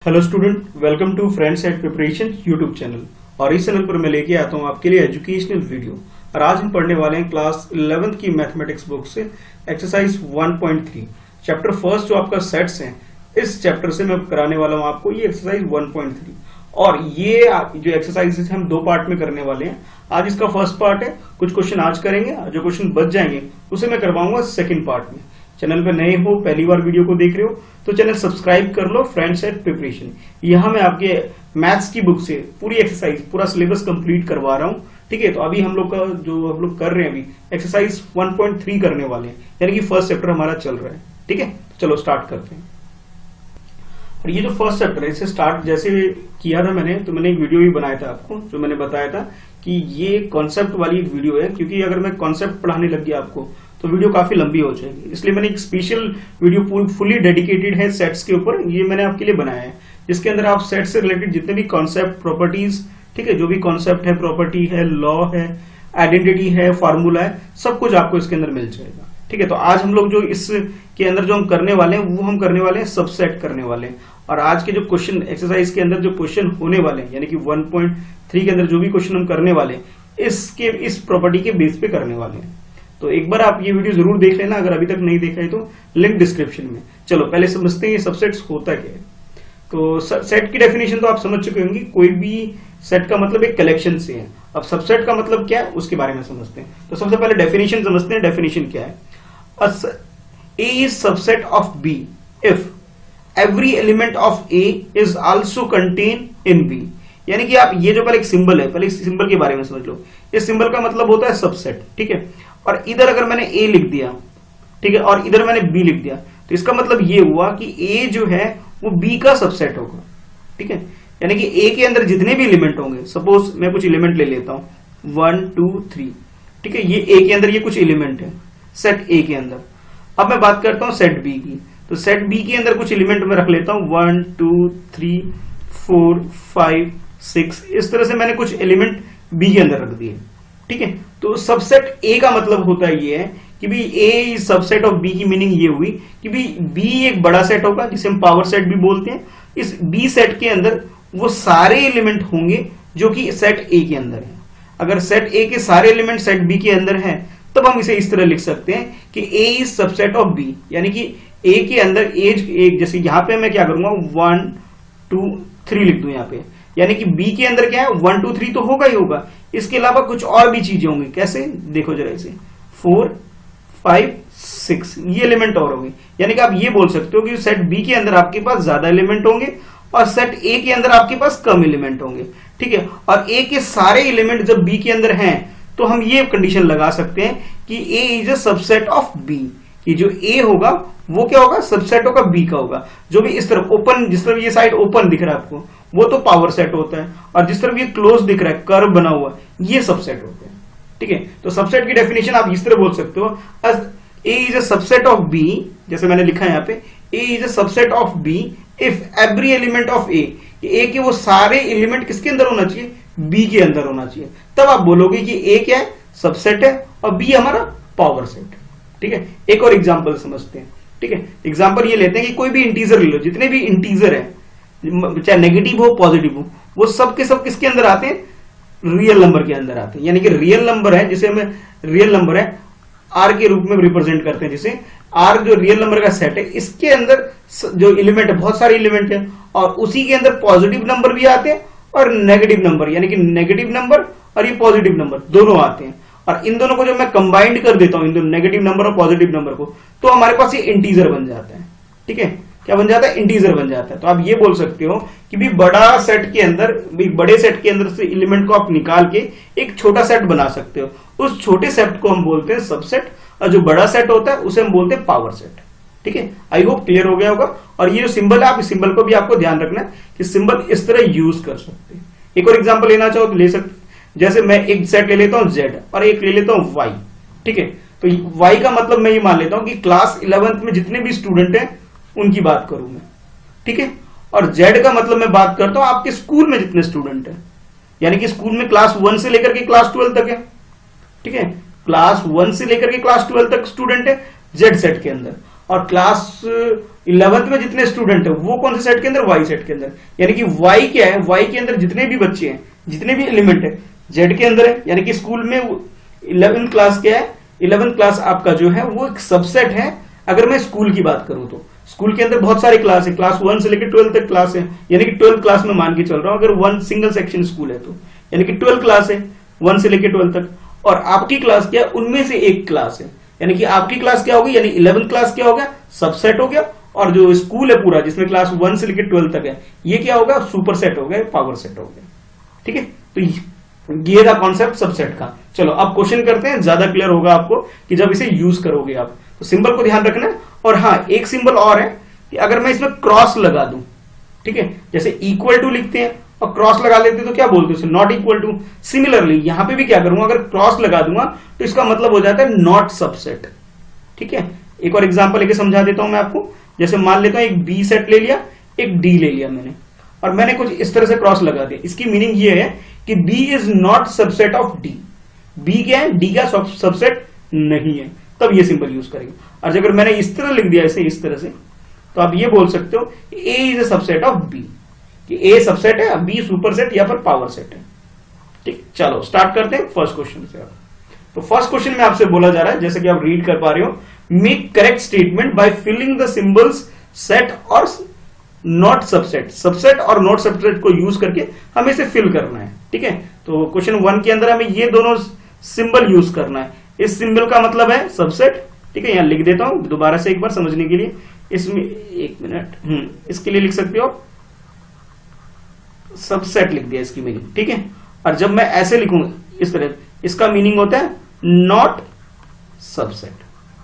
Hello student, welcome to friends at preparation YouTube channel. और इस channel पर मैं लेके आता हूँ आपके लिए एजुकेशनल वीडियो। और आज हम पढ़ने वाले हैं क्लास 11th की मैथमेटिक्स बुक से एक्सरसाइज 1.3 चैप्टर फर्स्ट जो आपका सेट्स हैं, इस चैप्टर से मैं कराने वाला हूँ आपको ये एक्सरसाइज 1.3। और ये जो एक्सरसाइज हम दो पार्ट में करने वाले हैं। आज इसका फर्स्ट पार्ट है, कुछ क्वेश्चन आज करेंगे, जो क्वेश्चन बच जाएंगे उसे मैं करवाऊंगा सेकंड पार्ट में। चैनल पे नए हो, पहली बार वीडियो को देख रहे हो तो चैनल सब्सक्राइब कर लो फ्रेंड्स एट प्रिपरेशन। यहाँ मैं आपके मैथ्स की बुक से पूरी एक्सरसाइज, पूरा सिलेबस कंप्लीट करवा रहा हूँ। ठीक है, तो अभी हम लोग का जो हम लोग कर रहे हैं अभी एक्सरसाइज 1.3 करने वाले हैं, यानी कि फर्स्ट चैप्टर हमारा चल रहा है। ठीक है, तो चलो स्टार्ट करते हैं। और ये जो फर्स्ट चैप्टर है इसे स्टार्ट जैसे किया था मैंने, तो मैंने एक वीडियो भी बनाया था आपको, जो मैंने बताया था कि ये कॉन्सेप्ट वाली वीडियो है, क्योंकि अगर मैं कॉन्सेप्ट पढ़ाने लग गया आपको तो वीडियो काफी लंबी हो जाएगी। इसलिए मैंने एक स्पेशल वीडियो फुली डेडिकेटेड है सेट्स के ऊपर, ये मैंने आपके लिए बनाया है, जिसके अंदर आप सेट से रिलेटेड जितने भी कॉन्सेप्ट, प्रॉपर्टीज, ठीक है, जो भी कॉन्सेप्ट है, प्रॉपर्टी है, लॉ है, आइडेंटिटी है, फार्मूला है, सब कुछ आपको इसके अंदर मिल जाएगा। ठीक है, तो आज हम लोग जो इसके अंदर जो हम करने वाले हैं वो हम करने वाले हैं सबसेट करने वाले हैं। और आज के जो क्वेश्चन एक्सरसाइज के अंदर जो क्वेश्चन होने वाले हैं, यानी कि 1.3 के अंदर जो भी क्वेश्चन हम करने वाले हैं इस प्रॉपर्टी के बेस पे करने वाले हैं। तो एक बार आप ये वीडियो जरूर देख लेना, अगर अभी तक नहीं देखा है तो लिंक डिस्क्रिप्शन में। चलो पहले समझते हैं ये सबसेट्स होता क्या है। तो सेट की डेफिनेशन तो आप समझ चुके होंगे, कोई भी सेट का मतलब एक कलेक्शन से है। अब सबसेट का मतलब क्या है उसके बारे में समझते हैं। तो सबसे पहले डेफिनेशन समझते हैं। डेफिनेशन क्या है? A is subset of B if every element of A is also contained in B। यानी कि आप ये जो पहले एक सिंबल है, पहले इस सिंबल के बारे में समझ लो। इस सिंबल का मतलब होता है सबसेट। ठीक है, और इधर अगर मैंने A लिख दिया, ठीक है, और इधर मैंने B लिख दिया, तो इसका मतलब ये हुआ कि A जो है वो B का सबसेट होगा। ठीक है, यानी कि A के अंदर जितने भी एलिमेंट होंगे, सपोज मैं कुछ एलिमेंट ले लेता हूं 1 2 3, ठीक है, ये A के अंदर ये कुछ एलिमेंट है सेट A के अंदर। अब मैं बात करता हूं सेट B की, तो सेट B के अंदर कुछ एलिमेंट मैं रख लेता हूं 1 2 3 4 5 6, इस तरह से मैंने कुछ एलिमेंट B के अंदर रख दिए। ठीक है, तो सबसेट A का मतलब होता है ये है कि भी A is subset of B की मीनिंग ये हुई कि भी B एक बड़ा सेट होगा, जिसे हम पावर सेट भी बोलते हैं। इस B सेट के अंदर वो सारे एलिमेंट होंगे जो कि सेट A के अंदर है। अगर सेट A के सारे एलिमेंट सेट B के अंदर हैं, तब हम इसे इस तरह लिख सकते हैं कि A is subset of B, यानी कि A के अंदर एक, जैसे यहां पे मैं क्या करूंगा 1 2 3 लिख दूं यहाँ पे, यानी कि B के अंदर क्या है 1 2 3 तो होगा ही होगा, इसके अलावा कुछ और भी चीजें होंगी। कैसे? देखो जरा इसे 4 5 6 ये एलिमेंट और होंगे। यानी कि आप ये बोल सकते हो कि सेट B के अंदर आपके पास ज्यादा एलिमेंट होंगे और सेट A के अंदर आपके पास कम एलिमेंट होंगे। ठीक है, और A के सारे एलिमेंट जब B के अंदर हैं तो हम ये कंडीशन लगा सकते हैं कि A is a subset of B, कि जो A होगा वो क्या होगा, सबसेट होगा B का होगा। जो भी इस तरफ ओपन, जिस तरफ ये साइड ओपन दिख रहा है आपको, वो तो पावर सेट होता है, और जिस तरफ ये क्लोज दिख रहा है, कर्व बना हुआ, ये सबसेट होते हैं। ठीक है, तो सबसेट की डेफिनेशन आप इस तरह बोल सकते हो, A is a subset of B, जैसे मैंने लिखा है यहाँ पे, A is a subset of B if every element of A के वो सारे एलिमेंट किसके अंदर होना चाहिए, B के अंदर होना चाहिए। तब आप बोलोगे कि A क्या है, सबसेट है, और B हमारा पावर सेट। ठीक है, एक और एग्जांपल समझते हैं। ठीक है, एग्जांपल ये लेते हैं कि कोई भी इंटीजर ले लो, जितने भी इंटीजर है, चाहे नेगेटिव हो पॉजिटिव हो, वो सब के सब किसके अंदर आते हैं, रियल नंबर के अंदर आते हैं। यानी कि रियल नंबर है, जिसे हमें रियल नंबर है R के रूप में रिप्रेजेंट करते हैं, जिसे R जो रियल नंबर का सेट है, इसके अंदर जो एलिमेंट है, बहुत सारे एलिमेंट है, और उसी के अंदर पॉजिटिव नंबर भी आते हैं और नेगेटिव नंबर, यानी कि नेगेटिव नंबर और ये पॉजिटिव नंबर दोनों आते हैं। और इन दोनों को जब मैं कंबाइंड कर देता हूं, इन दोनों नेगेटिव नंबर और पॉजिटिव नंबर को, तो हमारे पास ये इंटीजर बन जाता है। ठीक है, क्या बन जाता है, इंटीजर बन जाता है। तो आप ये बोल सकते हो कि भी बड़ा सेट के अंदर, बड़े सेट के अंदर से एलिमेंट को आप निकाल के एक छोटा सेट बना सकते हो। उस छोटे सेट को हम बोलते हैं सबसेट, और जो बड़ा सेट होता है उसे हम बोलते हैं पावर सेट। ठीक है, आई होप क्लियर हो गया होगा। और ये जो सिंबल है, आप इस सिंबल को भी आपको ध्यान रखना है कि सिंबल इस तरह यूज कर सकते हैं। एक और एग्जाम्पल लेना चाहो तो ले सकते, जैसे मैं एक सेट ले लेता हूं Z और एक ले लेता हूं Y। ठीक है, तो Y का मतलब मैं ये मान लेता हूं कि क्लास 11th में जितने भी स्टूडेंट हैं उनकी बात करूं मैं। ठीक है, और Z का मतलब मैं बात करता हूं आपके स्कूल में जितने स्टूडेंट हैं, यानी कि स्कूल में क्लास 1 से लेकर के क्लास 12 तक है। ठीक है, क्लास 1 से लेकर के क्लास 12 तक स्टूडेंट है Z सेट के अंदर, और क्लास 11th में जितने स्टूडेंट है वो कौन से सेट के अंदर, वाई सेट के अंदर। यानी कि वाई क्या है, वाई के अंदर जितने भी बच्चे हैं, जितने भी एलिमेंट है जेड के अंदर है। यानी कि स्कूल में 11th क्लास क्या है, 11th क्लास आपका जो है वो एक सबसेट है। अगर मैं स्कूल की बात करूं तो स्कूल के अंदर बहुत सारे क्लास है, क्लास 1 से लेकर 12 तक क्लास है। यानी कि 12th क्लास में मान के चल रहा हूं, अगर वन सिंगल सेक्शन स्कूल है तो यानी कि 12 क्लास है 1 से लेकर 12 तक, और आपकी क्लास क्या है, उनमें से एक क्लास है। यानी कि आपकी क्लास क्या होगी, यानी 11th क्लास क्या हो गया, सबसेट हो गया। और जो स्कूल है पूरा जिसमें क्लास 1 से लेकर 12 तक है, ये क्या होगा, सुपर सेट हो गया, पावर सेट हो गया। ठीक है, तो ये था कॉन्सेप्ट सबसेट का। चलो अब क्वेश्चन करते हैं, ज्यादा क्लियर होगा आपको कि जब इसे यूज करोगे आप। तो सिंबल को ध्यान रखना है। और हाँ, एक सिंबल और है कि अगर मैं इसमें क्रॉस लगा दूं, ठीक है, जैसे इक्वल टू लिखते हैं और क्रॉस लगा लेते हैं तो क्या बोलते हैं, नॉट इक्वल टू। सिमिलरली यहां पे भी क्या करूंगा, अगर क्रॉस लगा दूंगा तो इसका मतलब हो जाता है नॉट सबसेट। ठीक है, एक और एग्जांपल लेके समझा देता हूं मैं आपको। जैसे मान लेता हूं एक बी सेट ले लिया, एक डी ले लिया मैंने, और मैंने कुछ इस तरह से क्रॉस लगा दिया। इसकी मीनिंग ये है कि B is not subset of D. B क्या है, डी का सबसेट नहीं है, तब ये सिंबल यूज करेंगे। और अगर मैंने इस तरह लिख दिया, इसे इस तरह से, तो आप ये बोल सकते हो A is a subset of B, कि ए सबसेट है, बी सुपर सेट या फिर पावर सेट है। ठीक, चलो स्टार्ट करते हैं फर्स्ट क्वेश्चन से। तो फर्स्ट क्वेश्चन में आपसे बोला जा रहा है, जैसे कि आप रीड कर पा रहे हो, make correct statement by filling the symbols set और नॉट सबसेट। सबसेट और नॉट सबसेट को यूज करके हमें इसे फिल करना है। ठीक है, तो क्वेश्चन 1 के अंदर हमें ये दोनों सिंबल यूज करना है। इस सिंबल का मतलब है सबसेट। ठीक है, यहां लिख देता हूं दोबारा से एक बार समझने के लिए। इसमें एक मिनट, इसके लिए लिख सकते हो सबसेट, लिख दिया इसकी मीनिंग। ठीक है, और जब मैं ऐसे लिखूंगा इस तरह, इसका मीनिंग होता है नॉट सबसेट।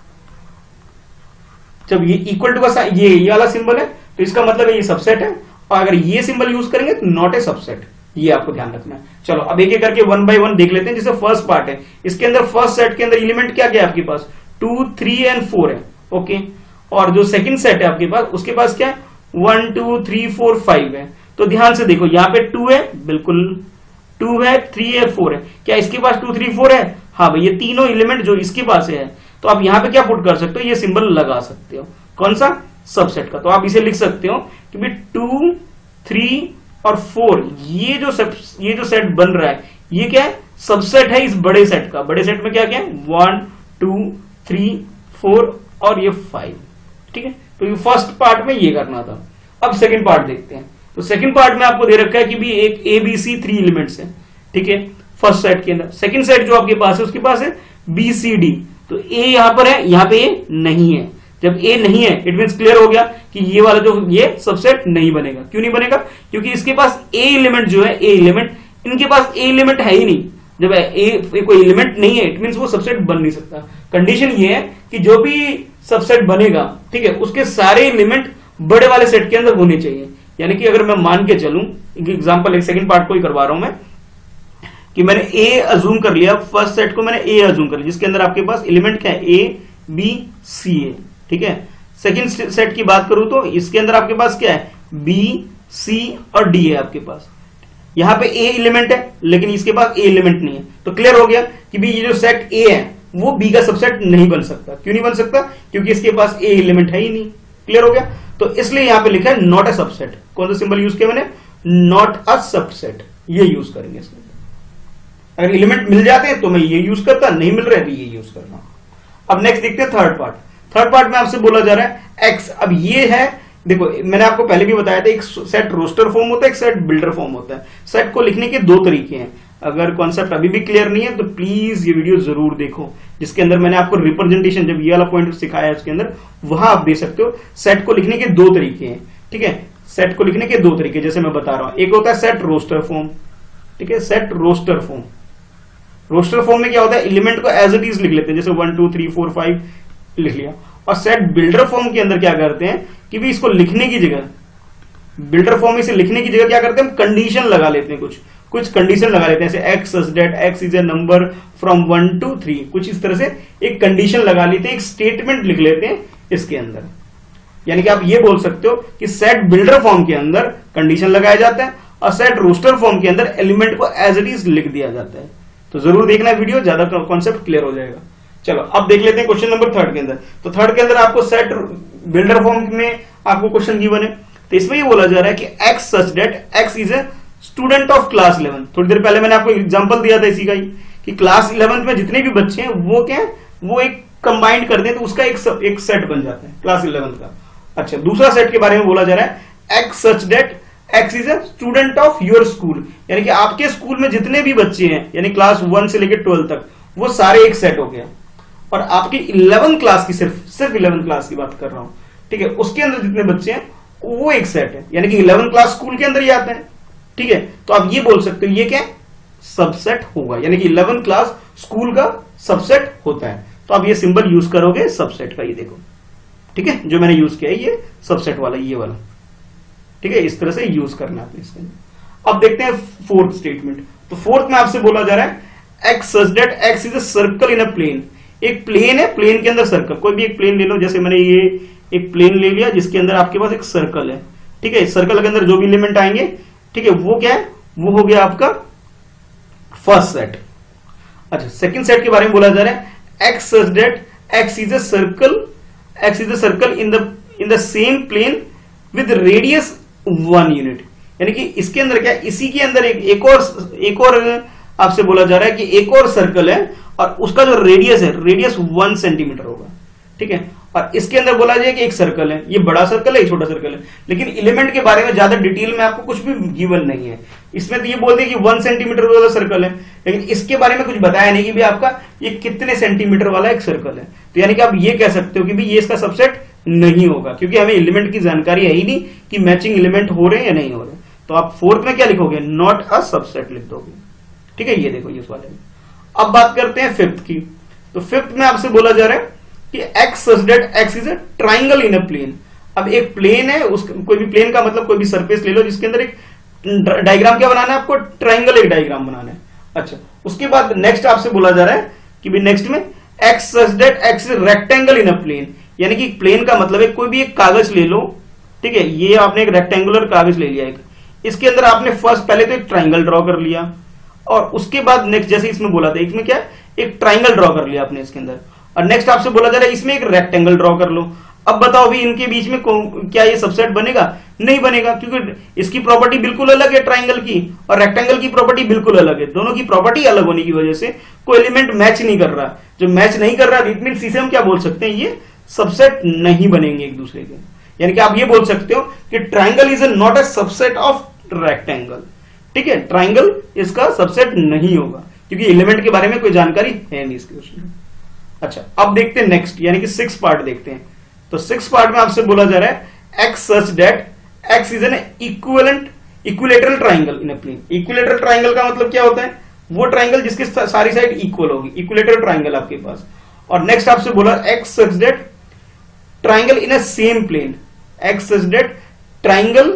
जब ये इक्वल टू का ये वाला सिंबल है तो इसका मतलब है ये सबसेट है, और अगर ये सिंबल यूज करेंगे तो नॉट ए सबसेट। ये आपको ध्यान रखना है। चलो अब एक एक करके 1 बाय 1 देख लेते हैं। जैसे फर्स्ट पार्ट है, इसके अंदर फर्स्ट सेट के अंदर एलिमेंट क्या क्या है आपके पास, 2, 3 एंड 4 है। ओके, और जो सेकंड सेट है आपके पास, उसके पास क्या है, 1, 2, 3, 4, 5 है। तो ध्यान से देखो, यहाँ पे 2 है, बिल्कुल 2 है, 3 है, 4 है। क्या इसके पास 2, 3, 4 है? हाँ भाई, ये तीनों एलिमेंट जो इसके पास है, तो आप यहाँ पे क्या पुट कर सकते हो, ये सिंबल लगा सकते हो। कौन सा, सबसेट का। तो आप इसे लिख सकते हो कि भाई 2, 3 और 4, ये जो सेट बन रहा है, ये क्या है, सबसेट है इस बड़े सेट का। बड़े सेट में क्या क्या है, 1, 2, 3, 4 और ये 5। ठीक है, तो ये फर्स्ट पार्ट में ये करना था। अब सेकंड पार्ट देखते हैं। तो सेकंड पार्ट में आपको दे रखा है कि भी एक ए बी सी 3 एलिमेंट्स है। ठीक है, फर्स्ट सेट के अंदर। सेकंड सेट जो आपके पास है उसके पास है बी सी डी। तो ए यहां पर है, यहां पे ए नहीं है। जब ए नहीं है इट मींस क्लियर हो गया कि ये वाला जो ये सबसेट नहीं बनेगा। क्यों नहीं बनेगा, क्योंकि इसके पास ए एलिमेंट जो है, ए एलिमेंट, इनके पास ए एलिमेंट है ही नहीं। जब ए कोई एलिमेंट नहीं है इट मींस वो सबसेट बन नहीं सकता। कंडीशन ये है कि जो भी सबसेट बनेगा, ठीक है, उसके सारे एलिमेंट बड़े वाले सेट के अंदर होने चाहिए। यानी कि अगर मैं मान के चलूं, एग्जांपल एक सेकंड पार्ट को ही करवा रहा हूं मैं, कि मैंने ए अज्यूम कर लिया, फर्स्ट सेट को मैंने ए अज्यूम कर लिया, जिसके अंदर आपके पास एलिमेंट क्या है, ए बी सी है। ठीक है, सेकंड सेट की बात करूं तो इसके अंदर आपके पास क्या है, बी सी और डी है आपके पास। यहां पे ए एलिमेंट है लेकिन इसके पास ए एलिमेंट नहीं है। तो क्लियर हो गया कि भी ये जो सेट ए है वो बी का सबसेट नहीं बन सकता। क्यों नहीं बन सकता, क्योंकि इसके पास ए एलिमेंट है ही नहीं। क्लियर हो गया, तो इसलिए यहां पे लिखा है नॉट अ सबसेट। कौन सा सिंबल यूज किया मैंने, नॉट अ सबसेट, ये यूज करेंगे इसमें। अगर एलिमेंट मिल जाते हैं तो मैं ये यूज करता, नहीं मिल रहे तो ये यूज करना। अब नेक्स्ट देखते हैं थर्ड पार्ट। थर्ड पार्ट में आपसे बोला जा रहा है एक्स। अब ये है, देखो मैंने आपको पहले भी बताया था, एक सेट रोस्टर फॉर्म होता है, एक सेट बिल्डर फॉर्म होता है। सेट को लिखने के 2 तरीके हैं। अगर कॉन्सेप्ट अभी भी क्लियर नहीं है तो प्लीज ये वीडियो जरूर देखो, जिसके अंदर मैंने आपको रिप्रेजेंटेशन, जब ये वाला पॉइंट सिखाया है उसके अंदर, वहां आप दे सकते हो। सेट को लिखने के 2 तरीके हैं। ठीक है, सेट को लिखने के 2 तरीके जैसे मैं बता रहा हूं। एक होता है सेट रोस्टर फॉर्म। ठीक है, set roster form. Roster form में क्या होता है, एलिमेंट को एज इट इज लिख लेते हैं, जैसे 1, 2, 3, 4, 5 लिख लिया। और सेट बिल्डर फॉर्म के अंदर क्या करते हैं कि भी इसको लिखने की जगह, बिल्डर फॉर्म इसे लिखने की जगह क्या करते हैं, कंडीशन लगा लेते हैं। कुछ कंडीशन लगा लेते हैं, जैसे x such that x is a number from 1 to 3। कुछ इस तरह से एक कंडीशन लगा लेते हैं, एक स्टेटमेंट लिख लेते हैं इसके अंदर। यानी कि आप ये बोल सकते हो कि सेट बिल्डर फॉर्म के अंदर कंडीशन लगाया जाता है और सेट रोस्टर फॉर्म के अंदर एलिमेंट को एज इट इज लिख दिया जाता है। तो जरूर देखना वीडियो, ज्यादा कॉन्सेप्ट क्लियर हो जाएगा। चलो अब देख लेते हैं क्वेश्चन नंबर 3 के अंदर। तो 3 के अंदर आपको सेट बिल्डर फॉर्म में आपको क्वेश्चन गिवन है। तो इसमें ये बोला जा रहा है कि x such that x is a student of class 11। थोड़ी देर पहले मैंने आपको एग्जांपल दिया था इसी का ही कि क्लास 11 में जितने भी बच्चे हैं वो क्या है, वो एक कंबाइंड कर दें तो उसका एक सेट बन जाता है क्लास 11 का। अच्छा, दूसरा सेट के बारे में बोला जा रहा है x such that x is a student of your school, यानी कि आपके स्कूल में जितने भी बच्चे हैं यानी क्लास 1 से लेकर 12 तक वो सारे एक सेट हो गया। और आपकी 11 क्लास की सिर्फ 11 क्लास की बात कर रहा हूं, ठीक है, उसके अंदर जितने बच्चे हैं वो एक सेट है, यानी कि 11 क्लास स्कूल के अंदर ही आता है। ठीक है, तो आप ये बोल सकते हो ये क्या सबसेट होगा, यानी कि 11 क्लास स्कूल का सबसेट होता है। तो आप ये सिंबल यूज करोगे सबसेट का, ये देखो, ठीक है, जो मैंने यूज किया है ये सबसेट वाला, ये वाला, ठीक है, इस तरह से यूज करना है इसके अंदर। अब देखते हैं फोर्थ स्टेटमेंट। तो फोर्थ में आपसे बोला जा रहा है x such that x is a circle in a plane. एक प्लेन है, प्लेन के अंदर सर्कल, कोई भी एक प्लेन ले लो, जैसे मैंने ये एक प्लेन ले लिया जिसके अंदर आपके पास एक सर्कल है। ठीक है, सर्कल के अंदर जो भी एलिमेंट आएंगे, ठीक है, वो क्या है, वो हो गया आपका फर्स्ट सेट। अच्छा, सेकंड सेट के बारे में बोला जा रहा है x such that x is a circle in the same plane with radius 1 unit, यानी कि इसके अंदर क्या, इसी के अंदर एक और आपसे बोला जा रहा है कि एक और सर्कल है और उसका जो रेडियस है, रेडियस 1 सेंटीमीटर होगा। ठीक है, और इसके अंदर बोला जाए कि एक सर्कल है, ये बड़ा सर्कल है, एक छोटा सर्कल है, लेकिन एलिमेंट के बारे में ज्यादा डिटेल में आपको कुछ भी गिवन नहीं है। इसमें तो ये बोल दिया कि 1 सेंटीमीटर वाला सर्कल है, लेकिन इसके बारे में कुछ बताया नहीं कि भी आपका ये कितने सेंटीमीटर वाला एक सर्कल है। तो यानी कि आप ये कह सकते हो कि भी ये इसका सबसेट नहीं होगा, क्योंकि हमें एलिमेंट की जानकारी है ही नहीं कि मैचिंग एलिमेंट हो रहे हैं या नहीं हो रहे। तो आप फोर्थ में क्या लिखोगे, नॉट अ सबसेट लिख दोगे। ठीक है, ये देखो इस वाले में। अब बात करते हैं फिफ्थ की। तो फिफ्थ में आपसे बोला जा रहा है कि x such that x is a triangle in a plane. अब एक प्लेन है, उस कोई भी प्लेन का मतलब कोई भी सरफेस ले लो जिसके अंदर एक डायग्राम क्या बनाना है आपको, ट्राइंगल एक डायग्राम बनाना है। अच्छा, उसके बाद नेक्स्ट आपसे बोला जा रहा है कि भी नेक्स्ट में x such that x is rectangle in a plane, यानी कि प्लेन का मतलब है कोई भी एक कागज ले लो। ठीक है, ये आपने एक रेक्टेंगुलर कागज ले लिया, एक इसके अंदर आपने फर्स्ट पहले तो एक ट्राइंगल ड्रॉ कर लिया और उसके बाद नेक्स्ट जैसे इसमें बोला था, इसमें क्या एक ट्राइंगल ड्रॉ कर लिया आपने इसके अंदर, और नेक्स्ट आपसे बोला जा रहा है इसमें एक रेक्टेंगल ड्रॉ कर लो। अब बताओ भी इनके बीच में क्या ये सबसेट बनेगा, नहीं बनेगा, क्योंकि इसकी प्रॉपर्टी बिल्कुल अलग है ट्राइंगल की और रेक्टेंगल की प्रॉपर्टी बिल्कुल अलग है। दोनों की प्रॉपर्टी अलग होने की वजह से कोई एलिमेंट मैच नहीं कर रहा। जो मैच नहीं कर रहा इट मींस इसे हम क्या बोल सकते हैं, ये सबसेट नहीं बनेंगे एक दूसरे के। यानी कि आप ये बोल सकते हो कि triangle is not a subset of rectangle. ठीक है, ट्राइंगल इसका सबसेट नहीं होगा क्योंकि एलिमेंट के बारे में कोई जानकारी है नहीं इसके क्वेश्चन में। अच्छा, अब देखते हैं नेक्स्ट, यानी कि 6 पार्ट देखते हैं। तो 6 पार्ट में आपसे बोला जा रहा है x such that x is an equilateral triangle in a plane. Equilateral triangle का मतलब क्या होता है, वो ट्राइंगल जिसकी सारी साइड इक्वल होगी, इक्विलेटरल ट्राइंगल आपके पास। और नेक्स्ट आपसे बोला x such that triangle in a same plane, x such that triangle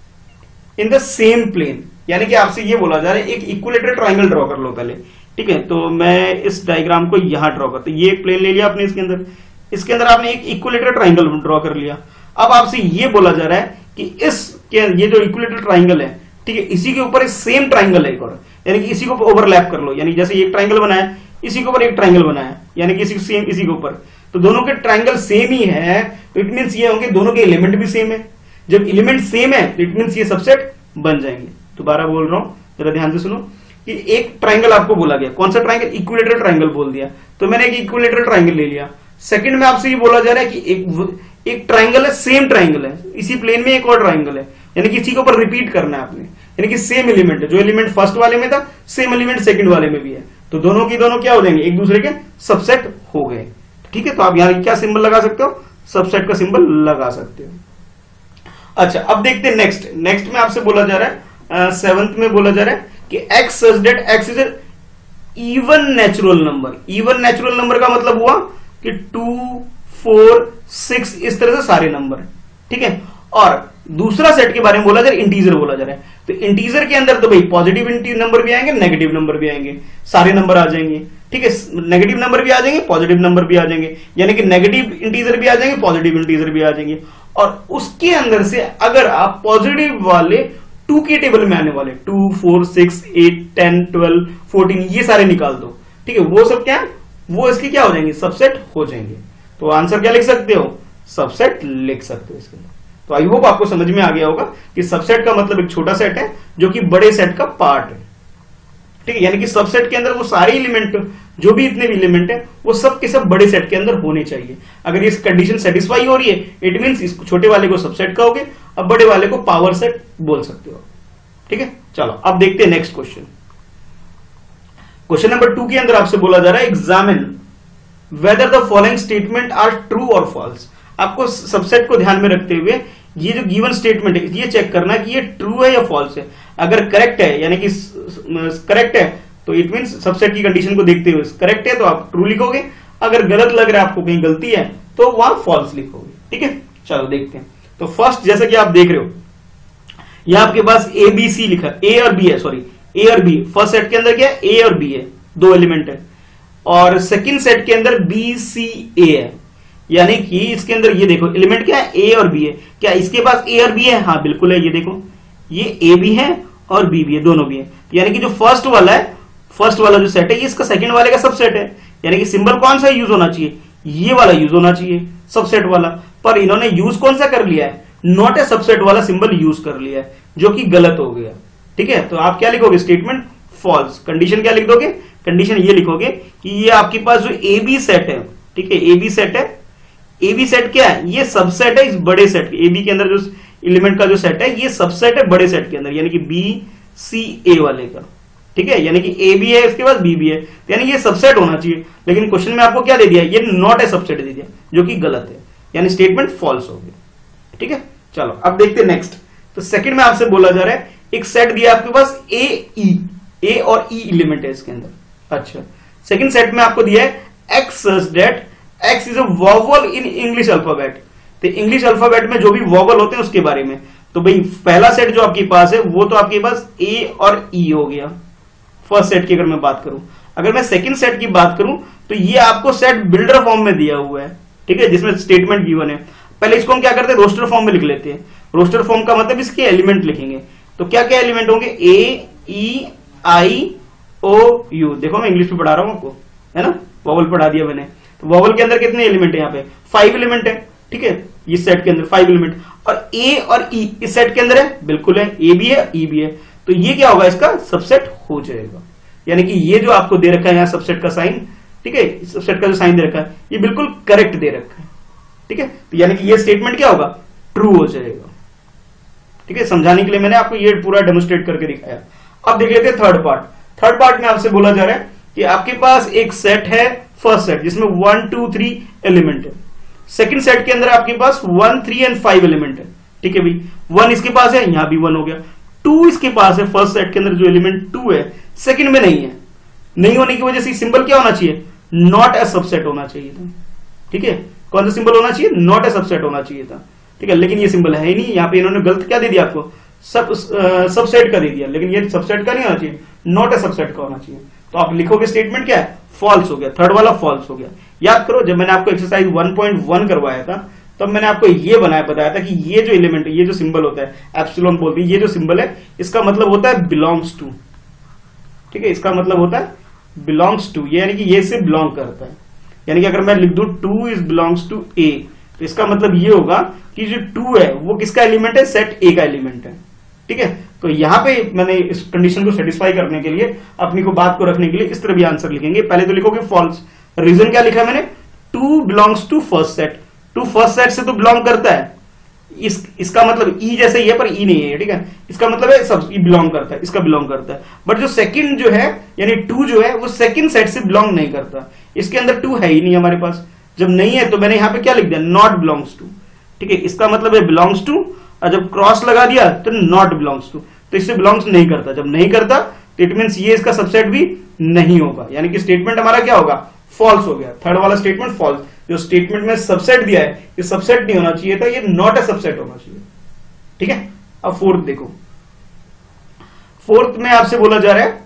in the same plane, यानी कि आपसे ये बोला जा रहा है एक इक्विलेटरल ट्राइंगल ड्रॉ कर लो पहले। ठीक है, तो मैं इस डायग्राम को यहां ड्रॉ करता हूं, ये एक प्लेन ले लिया आपने, इसके अंदर आपने एक इक्विलेटरल ट्राइंगल ड्रॉ कर लिया। अब आपसे ये बोला जा रहा है कि ये जो इक्विलेटरल ट्राइंगल है, ठीक है, इसी के ऊपर एक सेम ट्राइंगल है एक और, यानी कि इसी को ओवरलैप कर लो, यानी जैसे एक ट्राइंगल बनाया इसी के ऊपर एक ट्राइंगल बनाया, यानी कि इसी के ऊपर, तो दोनों के ट्राइंगल सेम ही है, तो इट मींस ये होंगे दोनों के एलिमेंट भी सेम है। जब एलिमेंट सेम है तो इट मींस ये सबसेट बन जाएंगे। दोबारा बोल रहा हूं, जरा ध्यान से सुनो कि एक ट्राइंगल आपको बोला गया, कौन सा ट्राइंगल, इक्विलेटरल ट्राइंगल बोल दिया, तो मैंने एक इक्विलेटरल ट्राइंगल ले लिया। सेकंड में आपसे ये बोला जा रहा है कि एक ट्राइंगल है, सेम ट्राइंगल है, इसी प्लेन में एक और ट्राइंगल है, यानी कि इसी के ऊपर रिपीट करना है आपने, यानी कि सेम एलिमेंट है, जो एलिमेंट फर्स्ट वाले में था सेम एलिमेंट सेकंड वाले में भी है, तो दोनों की दोनों क्या हो जाएंगे, एक दूसरे के सबसेट हो गए। ठीक है, तो आप यहां क्या सिंबल लगा सकते हो, सबसेट का सिंबल लगा सकते हो। अच्छा, अब देखते हैं नेक्स्ट में आपसे बोला जा रहा है 7th में बोला जा रहा है कि x such that x is even natural number. Even natural number का मतलब हुआ कि 2, 4, 6 इस तरह से सारे नंबर। ठीक है, और दूसरा सेट के बारे में बोला जा रहा है इंटीजर बोला जा रहा है, तो इंटीजर के अंदर तो भाई पॉजिटिव नंबर भी आएंगे, नेगेटिव नंबर भी आएंगे, सारे नंबर आ जाएंगे। ठीक है, नेगेटिव नंबर भी आ जाएंगे, पॉजिटिव नंबर भी आ जाएंगे, यानी कि नेगेटिव इंटीजर भी आ जाएंगे, पॉजिटिव इंटीजर भी आ जाएंगे। और उसके अंदर से अगर आप पॉजिटिव वाले 2 के टेबल में आने वाले 2, 4, 6, 8, 10, 12, 14 ये सारे निकाल दो। ठीक है, वो सब क्या है, वो इसके क्या हो जाएंगे, सबसेट हो जाएंगे। तो आंसर क्या लिख सकते हो, सबसेट लिख सकते हो इसके। तो आई होप आपको समझ में आ गया होगा कि सबसेट का मतलब एक छोटा सेट है जो कि बड़े सेट का पार्ट है, ठीक है। यानी कि सबसेट के अंदर वो सारे एलिमेंट, जो भी इतने भी एलिमेंट है, वो सब के सब बड़े सेट के अंदर होने चाहिए। अगर ये कंडीशन सेटिस्फाई हो रही है, इट मींस इस छोटे वाले को सबसेट कहोगे, अब बड़े वाले को पावर सेट बोल सकते हो, ठीक है। चलो अब देखते हैं नेक्स्ट क्वेश्चन। क्वेश्चन नंबर 2 के अंदर आपसे बोला जा रहा है examine whether the following statement are true और फॉल्स। आपको सबसेट को ध्यान में रखते हुए ये जो गिवन स्टेटमेंट है ये चेक करना कि ये ट्रू है या फॉल्स है। अगर करेक्ट है, यानी कि करेक्ट है, तो इट मींस सबसेट की कंडीशन को देखते हुए करेक्ट है तो आप ट्रू लिखोगे। अगर गलत लग रहा है आपको, कहीं गलती है, तो वहां फॉल्स लिखोगे, ठीक है। चलो देखते हैं। तो फर्स्ट जैसे कि आप देख रहे हो, यहां आपके पास ए बी सी लिखा, ए और बी है, सॉरी ए और बी। फर्स्ट सेट के अंदर क्या है, ए और बी है, दो एलिमेंट है। और सेकंड सेट के अंदर बी सी ए है, यानी कि इसके अंदर ये देखो एलिमेंट क्या है, ए और बी है। क्या इसके पास ए और बी है? हाँ बिल्कुल है, ये देखो ये ए भी है और बी भी है, दोनों भी है। यानी कि जो फर्स्ट वाला है, फर्स्ट वाला जो सेट है, ये इसका सेकंड वाले का सबसेट है। यानी कि सिंबल कौन सा यूज होना चाहिए, ये वाला यूज होना चाहिए, सबसेट वाला। पर इन्होंने यूज कौन सा कर लिया है, नॉट ए सबसेट वाला सिंबल यूज कर लिया है, जो कि गलत हो गया, ठीक है। तो आप क्या लिखोगे, स्टेटमेंट फॉल्स। कंडीशन क्या लिख दोगे, कंडीशन ये लिखोगे कि ये आपके पास जो ए बी सेट है, ठीक है, ए बी सेट है, ए बी सेट क्या है, ये सबसेट है इस बड़े सेट के। ए बी के अंदर जो एलिमेंट का जो सेट है, ये सबसेट है बड़े सेट के अंदर, यानी कि बी सी ए वाले का, ठीक है। यानी कि ए भी है, इसके बाद बी भी है, यानी ये सबसेट होना चाहिए। लेकिन क्वेश्चन में आपको क्या दे दिया, ये नॉट ए सबसेट दे दिया, जो कि गलत है, यानी स्टेटमेंट फॉल्स हो गया, ठीक है। चलो अब देखते हैं नेक्स्ट। तो सेकंड में आपसे बोला जा रहा है एक सेट दिया आपके पास ए ई, ए और ई एलिमेंट है इसके अंदर। अच्छा, सेकंड सेट में आपको दिया है x such that x is a vowel in English alphabet. तो इंग्लिश अल्फाबेट में जो भी वॉवल होते हैं उसके बारे में। तो भाई पहला सेट जो आपके पास है वो तो आपके पास ए और ई हो गया, फर्स्ट सेट की अगर मैं बात करूं। अगर मैं सेकंड सेट की बात करूं तो ये आपको सेट बिल्डर फॉर्म में दिया हुआ है, ठीक है, जिसमें स्टेटमेंट गिवन है। पहले इसको हम क्या करते हैं, रोस्टर फॉर्म में लिख लेते हैं। रोस्टर फॉर्म का मतलब इसके एलिमेंट लिखेंगे। तो क्या क्या एलिमेंट होंगे, ए ई आई ओ यू। देखो मैं इंग्लिश में पढ़ा रहा हूं आपको, है ना, वॉवल पढ़ा दिया मैंने। तो वॉवल के अंदर कितने एलिमेंट है, यहाँ पे 5 एलिमेंट है, ठीक है, इस सेट के अंदर 5 एलिमेंट। और ए और ई इस सेट के अंदर है, बिल्कुल है, ए भी है ई भी है। तो ये क्या होगा, इसका सबसेट हो जाएगा। यानी कि ये जो आपको दे रखा है यहाँ सबसेट का साइन, ठीक है, सबसेट का जो साइन दे रखा है ये बिल्कुल करेक्ट दे रखा है, ठीक है। तो यानी कि ये स्टेटमेंट क्या होगा, ट्रू हो जाएगा, ठीक है। समझाने के लिए मैंने आपको ये पूरा डेमोस्ट्रेट करके दिखाया। अब देख लेते हैं थर्ड पार्ट। थर्ड पार्ट में आपसे बोला जा रहा है कि आपके पास एक सेट है, फर्स्ट सेट, जिसमें 1 2 3 एलिमेंट है। सेकंड सेट के अंदर आपके पास 1 3 एंड 5 एलिमेंट है, ठीक है भाई। 1 इसके पास है, यहां भी 1 हो गया। 2 इसके पास है, फर्स्ट सेट के अंदर जो एलिमेंट 2 है, सेकंड में नहीं है। नहीं होने की वजह से सिंबल क्या होना चाहिए, नॉट ए सबसेट होना चाहिए था, ठीक है। कौन सा सिंबल होना चाहिए, नॉट ए सबसेट होना चाहिए था, ठीक है। लेकिन ये सिंबल है ही नहीं, यहाँ पे इन्होंने गलत क्या दे दिया आपको, सबसेट का दे दिया। लेकिन ये सबसेट का नहीं होना चाहिए, नॉट ए सबसेट का होना चाहिए। तो आप लिखोगे स्टेटमेंट क्या है, फॉल्स हो गया, थर्ड वाला फॉल्स हो गया। याद करो जब मैंने आपको एक्सरसाइज 1.1 करवाया था तब मैंने आपको ये बताया था कि ये जो एलिमेंट है, ये जो सिंबल होता है, एप्सिलॉन बोलते हैं, ये जो सिंबल है इसका मतलब होता है बिलोंग्स टू, ठीक है। इसका मतलब होता है बिलोंग्स टू, ये यानी कि ये से बिलोंग करता है। यानी कि अगर मैं लिख दूं 2 इज बिलोंग्स टू ए, तो इसका मतलब ये होगा कि जो 2 है वो किसका एलिमेंट है, सेट ए का एलिमेंट है, ठीक है। तो यहां पे मैंने इस कंडीशन को सेटिस्फाई करने के लिए, अपनी को बात को रखने के लिए इस तरह भी आंसर लिखेंगे। पहले तो लिखोगे फॉल्स। रीजन क्या लिखा है मैंने, 2 belongs to first set. 2 first set से तो बिलोंग करता है, इसका मतलब ई जैसे ही है पर ई नहीं है, ठीक है। इसका मतलब है सब ई बिलोंग करता है, इसका बिलोंग करता है। बट जो सेकंड जो है यानी 2 जो है वो सेकंड सेट से बिलोंग नहीं करता, इसके अंदर 2 है ही नहीं हमारे पास। जब नहीं है तो मैंने यहां पे क्या लिख दिया, नॉट बिलोंग्स टू, ठीक है। इसका मतलब है बिलोंग्स टू, और जब क्रॉस लगा दिया तो नॉट बिलोंग्स टू, तो इससे बिलोंग्स नहीं करता। जब नहीं करता तो इट मींस ये इसका सबसेट भी नहीं होगा, यानी कि स्टेटमेंट हमारा क्या होगा, फॉल्स हो गया। थर्ड वाला स्टेटमेंट फॉल्स। जो स्टेटमेंट में सबसेट दिया है ये सबसेट नहीं होना चाहिए था, ये नॉट ए सबसेट होना चाहिए, ठीक है। अब फोर्थ देखो, फोर्थ में आपसे बोला जा रहा है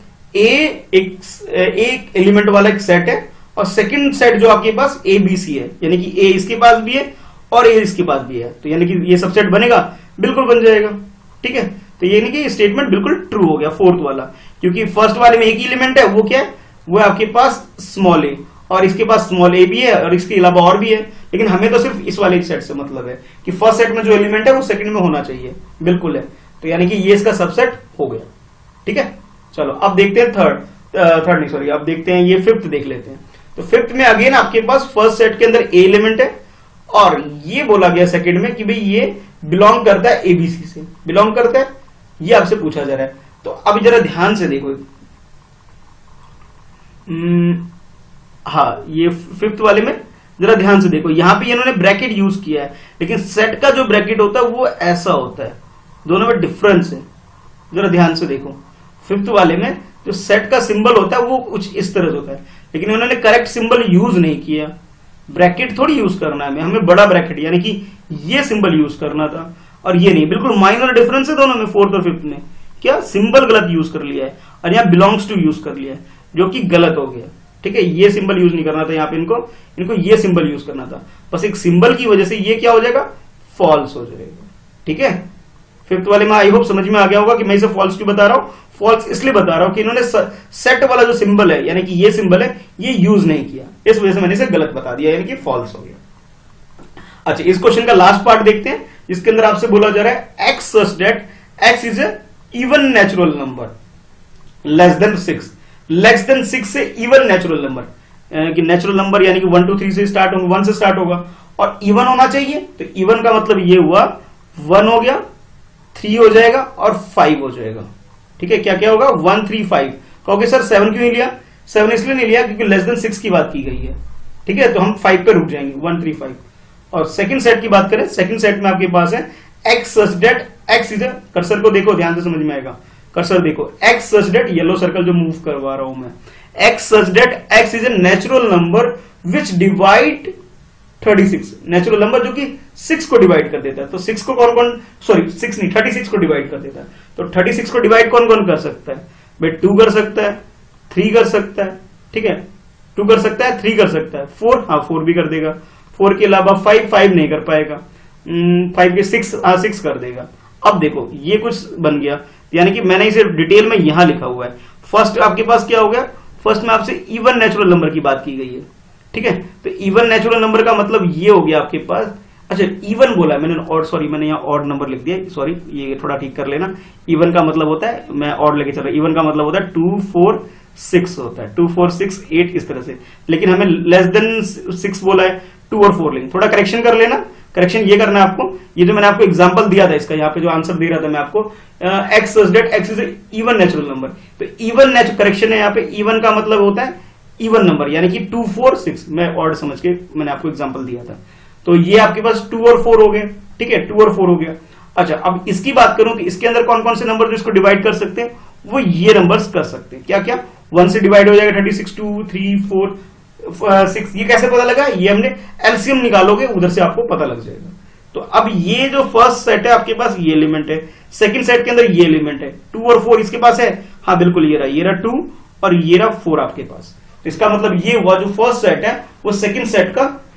एक एलिमेंट वाला एक सेट है और सेकंड सेट जो आपके पास ए बी सी है, यानी कि ए इसके पास भी है और ए इसके पास भी है। तो यानी कि ये सबसेट बनेगा, बिल्कुल बन जाएगा, ठीक है। तो यानी कि स्टेटमेंट बिल्कुल ट्रू हो गया फोर्थ वाला, क्योंकि फर्स्ट वाले में एक ही एलिमेंट है, वो क्या है, वो आपके पास स्मॉल ए, और इसके पास स्मॉल ए भी है और इसके अलावा और भी है। लेकिन हमें तो सिर्फ इस वाले सेट से मतलब है कि फर्स्ट सेट में जो एलिमेंट है वो सेकंड में होना चाहिए, बिल्कुल है। तो यानी कि ये इसका सबसेट हो गया, ठीक है। चलो अब देखते हैं थर्ड नहीं सॉरी, अब देखते हैं ये फिफ्थ देख लेते हैं। तो फिफ्थ में अगेन आपके पास फर्स्ट सेट के अंदर ए एलिमेंट है और ये बोला गया सेकंड में कि भाई ये बिलोंग करता है एबीसी से, बिलोंग करता है, ये आपसे पूछा जा रहा है। तो अब जरा ध्यान से देखो, हाँ ये फिफ्थ वाले में जरा ध्यान से देखो, यहां पे इन्होंने ब्रैकेट यूज किया है, लेकिन सेट का जो ब्रैकेट होता है वो ऐसा होता है, दोनों में डिफरेंस है। जरा ध्यान से देखो, फिफ्थ वाले में जो सेट का सिंबल होता है वो कुछ इस तरह से होता है, लेकिन उन्होंने करेक्ट सिंबल यूज नहीं किया। ब्रैकेट थोड़ी यूज करना है हमें बड़ा ब्रैकेट, यानी कि ये सिंबल यूज करना था और ये नहीं, बिल्कुल माइनर डिफरेंस है दोनों में। फोर्थ और फिफ्थ में क्या सिंबल गलत यूज कर लिया है और यहाँ बिलोंग्स टू यूज कर लिया है, जो कि गलत हो गया, ठीक है। ये सिंबल यूज नहीं करना था यहाँ पे, इनको ये सिंबल यूज करना था। बस एक सिंबल की वजह से ये क्या हो जाएगा, फॉल्स हो जाएगा, ठीक है। फिफ्थ वाले में आई होप समझ में आ गया होगा कि मैं इसे फॉल्स क्यों बता रहा हूं। फॉल्स इसलिए बता रहा हूं कि इन्होंने सेट वाला जो सिंबल है, यानी कि ये सिंबल है, ये यूज नहीं किया, इस वजह से मैंने इसे गलत बता दिया, यानी कि फॉल्स हो गया। अच्छा, इस क्वेश्चन का लास्ट पार्ट देखते हैं, जिसके अंदर आपसे बोला जा रहा है x such that x is a even natural number less than 6, less than 6 से इवन नेचुरल नंबर, कि नेचुरल नंबर यानी कि 1 2 3 से स्टार्ट होगा, 1 से स्टार्ट होगा और इवन होना चाहिए। तो इवन का मतलब ये हुआ 1 हो गया, 3 हो जाएगा और 5 हो जाएगा, ठीक है। क्या क्या होगा, 1 3 5। कहोगे सर 7 क्यों नहीं लिया, 7 इसलिए नहीं लिया क्योंकि लेस देन 6 की बात की गई है, ठीक है। तो हम 5 पे रुक जाएंगे, 1 3 5। और सेकंड सेट की बात करें, सेकंड सेट में आपके पास है x such that x is, cursor को देखो ध्यान से समझ में आएगा, कर्सर देखो, x such that, yellow circle जो मूव करवा रहा हूं मैं, x such that x is a natural number which divide 36, नेचुरल नंबर जो कि 6 को डिवाइड कर देता है। तो 6 को कौन कौन, सॉरी 6 नहीं 36 को डिवाइड कर देता है। तो 36 को डिवाइड कौन कौन कर सकता है भाई, 2 कर सकता है, 3 कर सकता है, ठीक है, 2 कर सकता है, 3 कर सकता है, 4, हाँ 4 भी कर देगा, 4 के अलावा 5 नहीं कर पाएगा, 5 के 6 कर देगा। अब देखो ये कुछ बन गया, यानी कि मैंने इसे डिटेल में यहां लिखा हुआ है। फर्स्ट आपके पास क्या हो गया, फर्स्ट में आपसे इवन नेचुरल नंबर की बात की गई है, ठीक है। तो इवन नेचुरल नंबर का मतलब ये हो गया आपके पास, अच्छा इवन बोला है मैंने, ऑड सॉरी मैंने यहाँ ऑड नंबर लिख दिया, सॉरी ये थोड़ा ठीक कर लेना। इवन का मतलब होता है, मैं ऑड लेके चल रहा हूं, इवन का मतलब होता है 2 4 6 होता है, 2 4 6 8 इस तरह से, लेकिन हमें लेस देन 6 बोला है, 2 और 4 लेंगे, थोड़ा करेक्शन कर लेना। करेक्शन ये करना है आपको, ये जो मैंने आपको एग्जांपल दिया था इसका, यहाँ पे जो आंसर दे रहा था मैं आपको, x such that x is even natural number. तो इवन करेक्शन है यहाँ पे, इवन का मतलब होता है इवन नंबर, यानी कि 2 4 6, मैं ऑड समझ के मैंने आपको एग्जांपल दिया था। तो ये आपके पास 2 और 4 हो गए, ठीक है, 2 और 4 हो गया। अच्छा अब इसकी बात करूं तो इसके अंदर कौन कौन से नंबर जो इसको डिवाइड कर सकते हैं, वो ये नंबर्स कर सकते हैं। क्या क्या, 1 से डिवाइड हो जाएगा 36, 2 3 4 6। ये कैसे पता लगा, ये हमने एलसीएम निकालोगे उधर से आपको पता लग जाएगा। तो अब ये जो फर्स्ट सेट है आपके पास ये एलिमेंट है, सेकंड सेट के अंदर ये एलिमेंट है, 2 और 4 इसके पास है, हाँ बिल्कुल ये रहा 2 और ये रहा 4 आपके पास। तो इसका मतलब ये हुआ जो फर्स्ट सेट है वो सेकंड सेट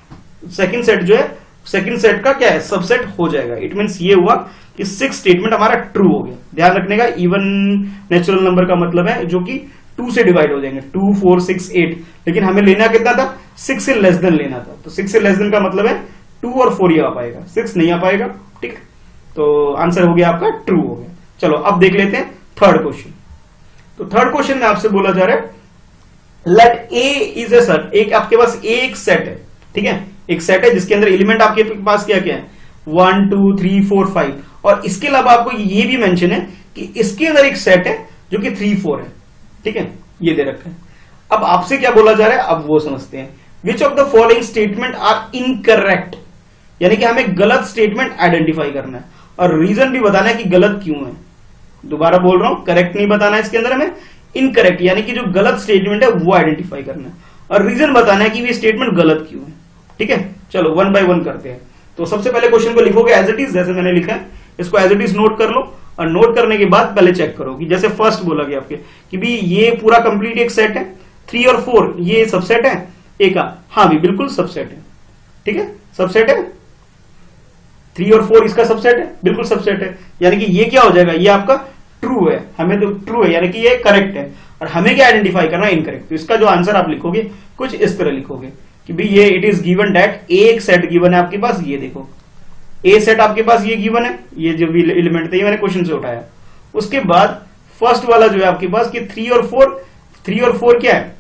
का क्या है, सबसेट हो जाएगा। इट मींस ये हुआ कि 6 स्टेटमेंट हमारा ट्रू हो गया। ध्यान रखने का, इवन नेचुरल नंबर का मतलब है जो कि 2 से डिवाइड हो जाएंगे, 2 4 6 8, लेकिन हमें लेना कितना था, 6 से लेस देन लेना था। तो 6 से लेस देन का मतलब है 2 और 4 ही आ पाएगा, 6 नहीं आ पाएगा, ठीक है। तो आंसर हो गया आपका ट्रू हो गया। चलो अब देख लेते हैं थर्ड क्वेश्चन। तो थर्ड क्वेश्चन में आपसे बोला जा रहा है let A is a set, एक आपके पास एक सेट है, ठीक है, एक सेट है जिसके अंदर एलिमेंट आपके पास क्या क्या है, 1 2 3 4 5, और इसके अलावा आपको ये भी मेंशन है कि इसके अंदर एक सेट है जो कि 3 4 है, ठीक है, ये दे रखा है। अब आपसे क्या बोला जा रहा है, अब वो समझते हैं। Which of the following statement are incorrect, यानी कि हमें गलत स्टेटमेंट आइडेंटिफाई करना है और रीजन भी बताना है कि गलत क्यों है। दोबारा बोल रहा हूं, करेक्ट नहीं बताना है इसके अंदर, हमें इनकरेक्ट यानी कि जो गलत स्टेटमेंट है वो आइडेंटिफाई करना है और रीजन बताना है कि ये स्टेटमेंट गलत क्यों है, ठीक है। चलो 1 बाय 1 करते हैं। तो सबसे पहले क्वेश्चन को लिखोगे एज इट इज, जैसे मैंने लिखा है, इसको एज इट इज नोट कर लो और नोट करने के बाद पहले चेक करो कि जैसे फर्स्ट बोला गया आपके कि भी ये पूरा कंप्लीट एक सेट है, 3 और 4 ये सबसेट है ए का, हाँ भी बिल्कुल सबसेट है, ठीक है, सबसेट है, 3 और 4 इसका सबसेट है, बिल्कुल सबसेट है, यानी कि ये क्या हो जाएगा, ये आपका ट्रू है, हमें तो ट्रू है यानी कि ये करेक्ट है, और हमें क्या आइडेंटिफाई करना है, इनकरेक्ट। तो इसका जो आंसर आप लिखोगे कुछ इस तरह लिखोगे कि भाई ये इट इज गिवन दैट एक सेट गिवन है आपके पास, ये देखो ए सेट आपके पास ये गिवन है, ये जो भी एलिमेंट थे ये मैंने क्वेश्चन से उठाया। उसके बाद फर्स्ट वाला जो है आपके पास कि 3 और 4 क्या है,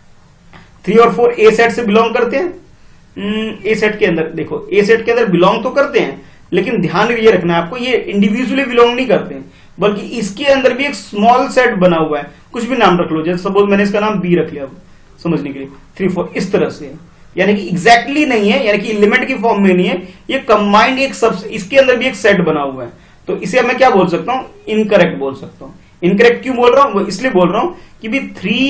3 और 4 ए सेट से बिलोंग करते हैं। ए सेट के अंदर देखो, ए सेट के अंदर बिलोंग तो करते हैं, लेकिन ध्यान ये रखना है आपको, ये इंडिविजुअली बिलोंग नहीं करते हैं, बल्कि इसके अंदर भी एक स्मॉल सेट बना हुआ है, कुछ भी नाम रख लो, जैसे सपोज मैंने इसका नाम बी रख लिया समझने के लिए, 3 4 इस तरह से, यानी कि एग्जैक्टली नहीं है, यानी कि एलिमेंट की फॉर्म में नहीं है, ये कंबाइंड एक सब, इसके अंदर भी एक सेट बना हुआ है। तो इसे मैं क्या बोल सकता हूं, इनकरेक्ट बोल सकता हूं। इनकरेक्ट क्यों बोल रहा हूं, वो इसलिए बोल रहा हूं कि भी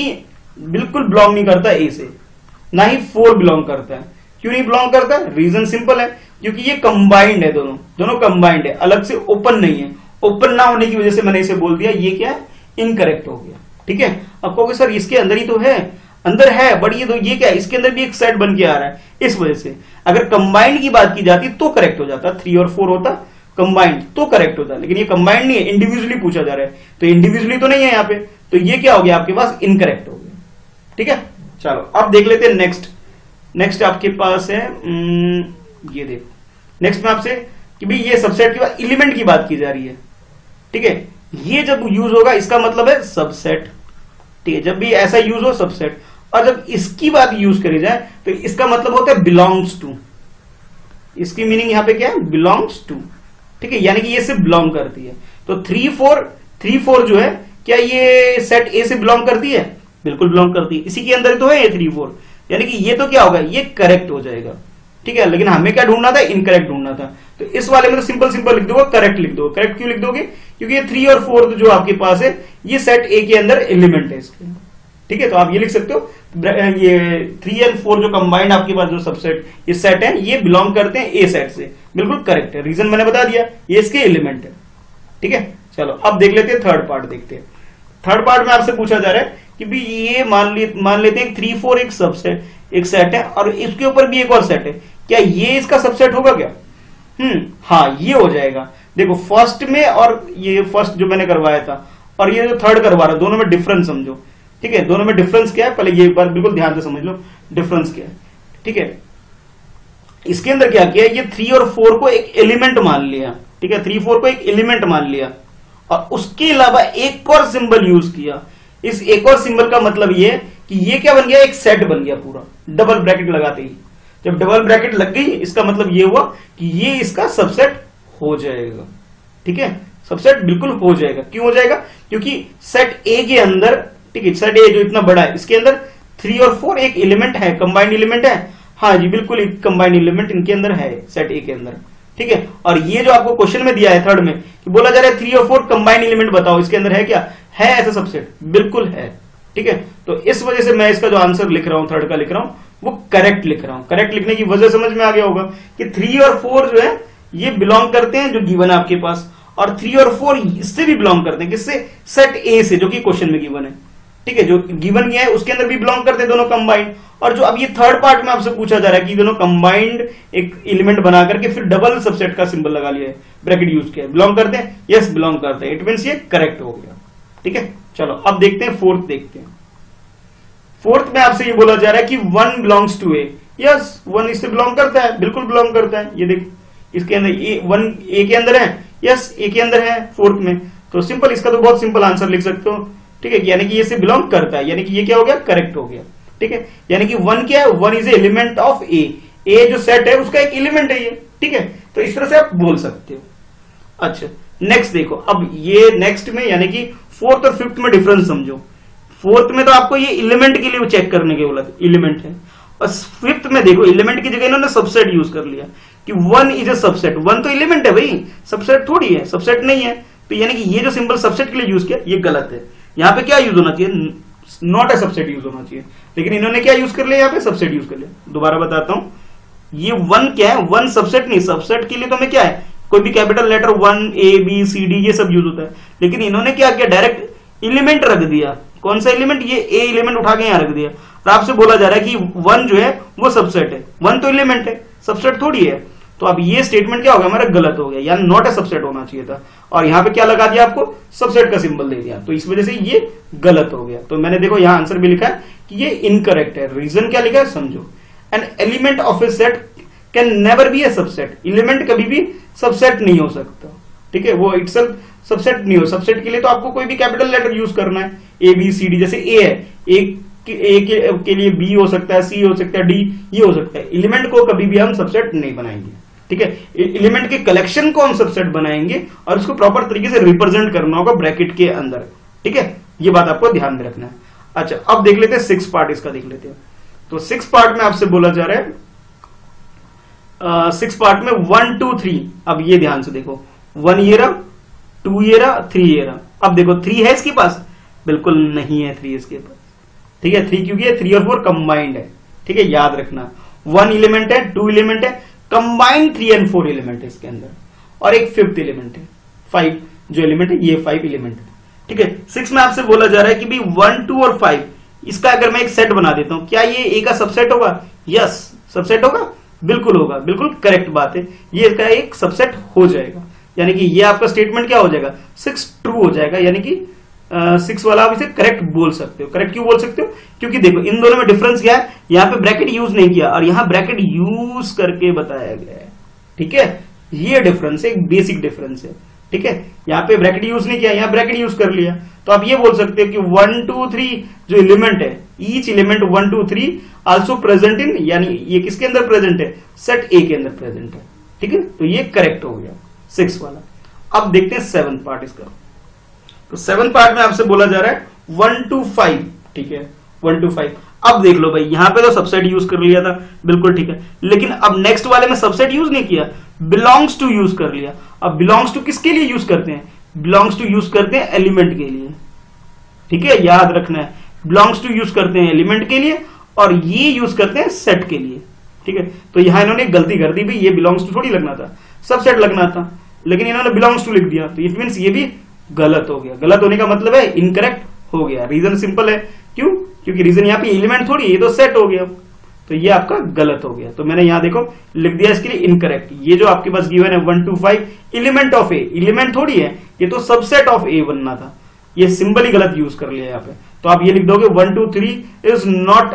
3 बिल्कुल बिलोंग नहीं करता ए से, ना ही 4 बिलोंग करता है। क्यों नहीं बिलोंग करता है, रीजन सिंपल है, क्योंकि ये कंबाइंड है, दोनों कंबाइंड है, अलग से ओपन नहीं है। ओपन ना होने की वजह से मैंने इसे बोल दिया ये क्या है, इनकरेक्ट हो गया। ठीक है, अब कहोगे सर इसके अंदर ही तो है, अंदर है, बट ये क्या है, इसके अंदर भी एक सेट बन के आ रहा है, इस वजह से अगर कंबाइंड की बात की जाती तो करेक्ट हो जाता, 3 और 4 होता कंबाइंड तो करेक्ट होता, लेकिन ये कंबाइंड नहीं है, इंडिविजुअली पूछा जा रहा है, तो इंडिविजुअली तो नहीं है यहाँ पे, तो ये क्या हो गया आपके पास, इनकरेक्ट हो गया। ठीक है, चलो अब देख लेते हैं नेक्स्ट आपके पास है ये देखो, नेक्स्ट में आपसे कि भाई ये सबसेट के बाद एलिमेंट की बात की जा रही है। ठीक है, ये जब यूज होगा इसका मतलब है सबसेट। ठीक है, जब भी ऐसा यूज हो सबसेट, और जब इसकी बात यूज करी जाए तो इसका मतलब होता है बिलोंग्स टू। इसकी मीनिंग यहां पे क्या है, बिलोंग्स टू। ठीक है, यानी कि ये से बिलोंग करती है। तो 3 4 जो है, क्या ये सेट ए से बिलोंग करती है, बिल्कुल बिलोंग करती है, इसी के अंदर तो है ये 3 4, यानी कि ये तो क्या होगा, ये करेक्ट हो जाएगा। ठीक है, लेकिन हमें क्या ढूंढना था, इनकरेक्ट ढूंढना था, तो इस वाले में तो सिंपल लिख दोगे, करेक्ट लिख दो। करेक्ट क्यों लिख दोगे, क्योंकि ये 3 और 4 जो आपके पास है ये सेट ए के अंदर एलिमेंट है इसके। ठीक है, तो आप ये लिख सकते हो, ये 3 और 4 जो कंबाइंड आपके पास जो सबसेट ये सेट है, ये बिलोंग करते हैं ए सेट से, बिल्कुल करेक्ट है, रीजन मैंने बता दिया, ये इसके एलिमेंट है। ठीक है, चलो अब देख लेते हैं थर्ड पार्ट। देखते हैं थर्ड पार्ट में आपसे पूछा जा रहा है कि भी ये मान लेते हैं 3 4 एक सबसेट, एक सेट है, और इसके ऊपर भी एक और सेट है, क्या ये इसका सबसेट होगा क्या? हाँ, ये हो जाएगा। देखो फर्स्ट में और ये फर्स्ट जो मैंने करवाया था और ये जो थर्ड करवा रहा है, दोनों में डिफरेंस समझो। ठीक है, दोनों में डिफरेंस क्या है, पहले ये बात बिल्कुल ध्यान से समझ लो, डिफरेंस क्या है। ठीक है, इसके अंदर क्या किया, ये 3 और 4 को एक एलिमेंट मान लिया। ठीक है, 3 4 को एक एलिमेंट मान लिया, और उसके अलावा एक और सिंबल यूज किया। इस एक और सिंबल का मतलब ये कि ये क्या बन गया, एक सेट बन गया पूरा, डबल ब्रैकेट लगाते ही। जब डबल ब्रैकेट लग गई, इसका मतलब ये हुआ कि ये इसका सबसेट हो जाएगा। ठीक है, सबसेट बिल्कुल हो जाएगा। क्यों हो जाएगा, क्योंकि सेट ए के अंदर, ठीक है, सेट ए जो इतना बड़ा है, इसके अंदर 3 और 4 एक एलिमेंट है, कंबाइंड एलिमेंट है। हाँ जी, बिल्कुल एक कंबाइंड एलिमेंट इनके अंदर है, सेट ए के अंदर। ठीक है, और ये जो आपको क्वेश्चन में दिया है थर्ड में कि बोला जा रहा है 3 और 4 कंबाइंड एलिमेंट बताओ, इसके अंदर है क्या, है ऐसा सबसेट, बिल्कुल है। ठीक है, तो इस वजह से मैं इसका जो आंसर लिख रहा हूं, थर्ड का लिख रहा हूं, वो करेक्ट लिख रहा हूं। करेक्ट लिखने की वजह समझ में आ गया होगा कि 3 और 4 जो है ये बिलोंग करते हैं, जो गिवन है आपके पास, और 3 और 4 इससे भी बिलोंग करते हैं, किससे, सेट ए से, जो कि क्वेश्चन में गिवन है। ठीक है, जो गिवन गया है उसके अंदर भी बिलोंग करते हैं दोनों कंबाइंड, और जो अब ये थर्ड पार्ट में आपसे पूछा जा रहा है कि दोनों कंबाइंड एक एलिमेंट बना करके फिर डबल सबसेट का सिंबल लगा लिया है, ब्रैकेट यूज किया है, बिलोंग करते हैं, यस बिलोंग करते हैं, इट मींस ये करेक्ट हो गया। ठीक है, चलो अब देखते हैं फोर्थ। देखते हैं फोर्थ में आपसे ये बोला जा रहा है कि 1 बिलोंग्स टू ए। यस, 1 इससे बिलोंग करता है, बिल्कुल बिलोंग करता है। ये देख, इसके अंदर 1 ए के अंदर है, यस ए के अंदर है फोर्थ में, तो सिंपल, इसका तो बहुत सिंपल आंसर लिख सकते हो। ठीक है, यानी कि ये से बिलोंग करता है, यानी कि ये क्या हो गया, करेक्ट हो गया। ठीक है, यानी कि 1 क्या है, 1 is element of A, A जो सेट है उसका एक एलिमेंट है ये। ठीक है, तो इस तरह से आप बोल सकते हो। अच्छा, नेक्स्ट देखो, अब ये नेक्स्ट में यानी कि फोर्थ और फिफ्थ में डिफरेंस समझो। फोर्थ में तो आपको ये एलिमेंट के लिए चेक करने के बोला, एलिमेंट है, और फिफ्थ में देखो एलिमेंट की जगह इन्होंने सबसेट यूज कर लिया कि 1 इज ए सबसेट। 1 तो एलिमेंट है भाई, सबसेट थोड़ी है, सबसेट नहीं है, तो यानी कि ये जो सिंबल सबसेट के लिए यूज किया ये गलत है। यहाँ पे क्या यूज होना चाहिए, नॉट ए सबसेट यूज होना चाहिए, लेकिन इन्होंने क्या यूज कर लिया, यहाँ पे सबसेट यूज कर लिया। दोबारा बताता हूं, ये 1 क्या है, 1 सबसेट नहीं, सबसेट के लिए तो हमें क्या है, कोई भी capital letter 1 A B C D ये सब यूज होता है, लेकिन इन्होंने क्या किया, डायरेक्ट एलिमेंट रख दिया। कौन सा एलिमेंट, ये ए एलिमेंट उठा के यहां रख दिया, और आपसे बोला जा रहा है कि 1 जो है वो सबसेट है। 1 तो एलिमेंट है, सबसेट थोड़ी है, तो अब ये स्टेटमेंट क्या हो गया हमारा, गलत हो गया, यानी नॉट ए सबसेट होना चाहिए था, और यहां पे क्या लगा दिया, आपको सबसेट का सिंबल दे दिया, तो इस वजह से ये गलत हो गया। तो मैंने देखो यहां आंसर भी लिखा है कि ये इनकरेक्ट है, रीजन क्या लिखा है समझो। An element of a set can never be a subset. Element कभी भी सबसेट नहीं हो सकता, ठीक है, वो इटसेल्फ सबसेट नहीं हो। सबसेट के लिए तो आपको कोई भी कैपिटल लेटर यूज करना है, ए बी सी डी, जैसे ए है, ए के लिए बी हो सकता है, सी हो सकता है, डी ये हो सकता है। एलिमेंट को कभी भी हम सबसेट नहीं बनाएंगे, ठीक है। एलिमेंट के कलेक्शन को हम सबसेट बनाएंगे और उसको प्रॉपर तरीके से रिप्रेजेंट करना होगा ब्रैकेट के अंदर, ठीक है, ये बात आपको ध्यान में रखना है। अच्छा, अब देख लेते हैं 6 पार्ट इसका देख लेते हैं। तो 6 पार्ट में आपसे बोला जा रहा है 6 पार्ट में 1 2 3। अब ये ध्यान से देखो, 1 ये रहा, 2 ये रहा, 3 ये रहा। अब देखो 3 है इसके पास, बिल्कुल नहीं है 3 इसके पास, ठीक है। 3 क्योंकि 3 और 4 कंबाइंड है, ठीक है, याद रखना। 1 एलिमेंट है, 2 एलिमेंट है, कंबाइंड 3 और 4 एलिमेंट है इसके अंदर, और एक 5th एलिमेंट है, 5 जो एलिमेंट है, ये 5 एलिमेंट है, ठीक है। 6 में आपसे बोला जा रहा है कि भाई 1 2 और 5 इसका अगर मैं एक सेट बना देता हूं, क्या ये ए का सबसेट होगा? यस, सबसेट होगा, बिल्कुल होगा, बिल्कुल करेक्ट बात है, ये इसका एक सबसेट हो जाएगा। यानी कि ये आपका स्टेटमेंट क्या हो जाएगा? 6 ट्रू हो जाएगा, यानी कि 6 वाला आप इसे करेक्ट बोल सकते हो। करेक्ट क्यों बोल सकते हो? क्योंकि देखो इन दोनों में डिफरेंस क्या है, यहाँ पे ब्रैकेट यूज नहीं किया और यहाँ ब्रैकेट यूज करके बताया गया है, ठीक है। ये डिफरेंस है, एक बेसिक डिफरेंस है, ठीक है। यहाँ पे ब्रैकेट यूज नहीं किया, यहाँ ब्रैकेट यूज कर लिया। तो आप ये बोल सकते हो कि 1 2 3 जो एलिमेंट है, each element 1 2 3 also present in, यानी ये किसके अंदर प्रेजेंट है? सेट ए के अंदर प्रेजेंट है, ठीक है। तो ये करेक्ट हो गया 6 वाला। अब देखते हैं 7 पार्ट इसका। तो 7 पार्ट में आपसे बोला जा रहा है 1 2 5, ठीक है, 1 2 5। अब देख लो भाई, यहां पे तो सबसेट यूज कर लिया था, बिल्कुल ठीक है, लेकिन अब नेक्स्ट वाले में सबसेट यूज नहीं किया, बिलोंग्स टू यूज कर लिया। अब बिलोंग्स टू किसके लिए यूज करते हैं? बिलोंग्स टू यूज करते हैं एलिमेंट के लिए, ठीक है, याद रखना है। बिलोंग्स टू यूज करते हैं एलिमेंट के लिए और ये यूज करते हैं सेट के लिए, ठीक है। तो यहां इन्होंने गलती कर दी भाई, ये बिलोंग्स टू थोड़ी लगना था, सबसेट लगना था, लेकिन इन्होंने बिलोंग्स टू लिख दिया। तो इट मींस ये भी गलत हो गया। गलत होने का मतलब है इनकरेक्ट हो गया। रीजन सिंपल है, क्यों? क्योंकि रीजन यहाँ पे एलिमेंट थोड़ी, ये तो सेट हो गया, तो ये आपका गलत हो गया। तो मैंने यहां देखो लिख दिया इसके लिए इनकरेक्ट। ये जो आपके पास गिवन है 1 2 5 एलिमेंट ऑफ ए, एलिमेंट थोड़ी है, ये तो सबसेट ऑफ ए बनना था, ये सिंबल ही गलत यूज कर लिया यहाँ पे। तो आप ये लिख दोगे 1 2 3 is not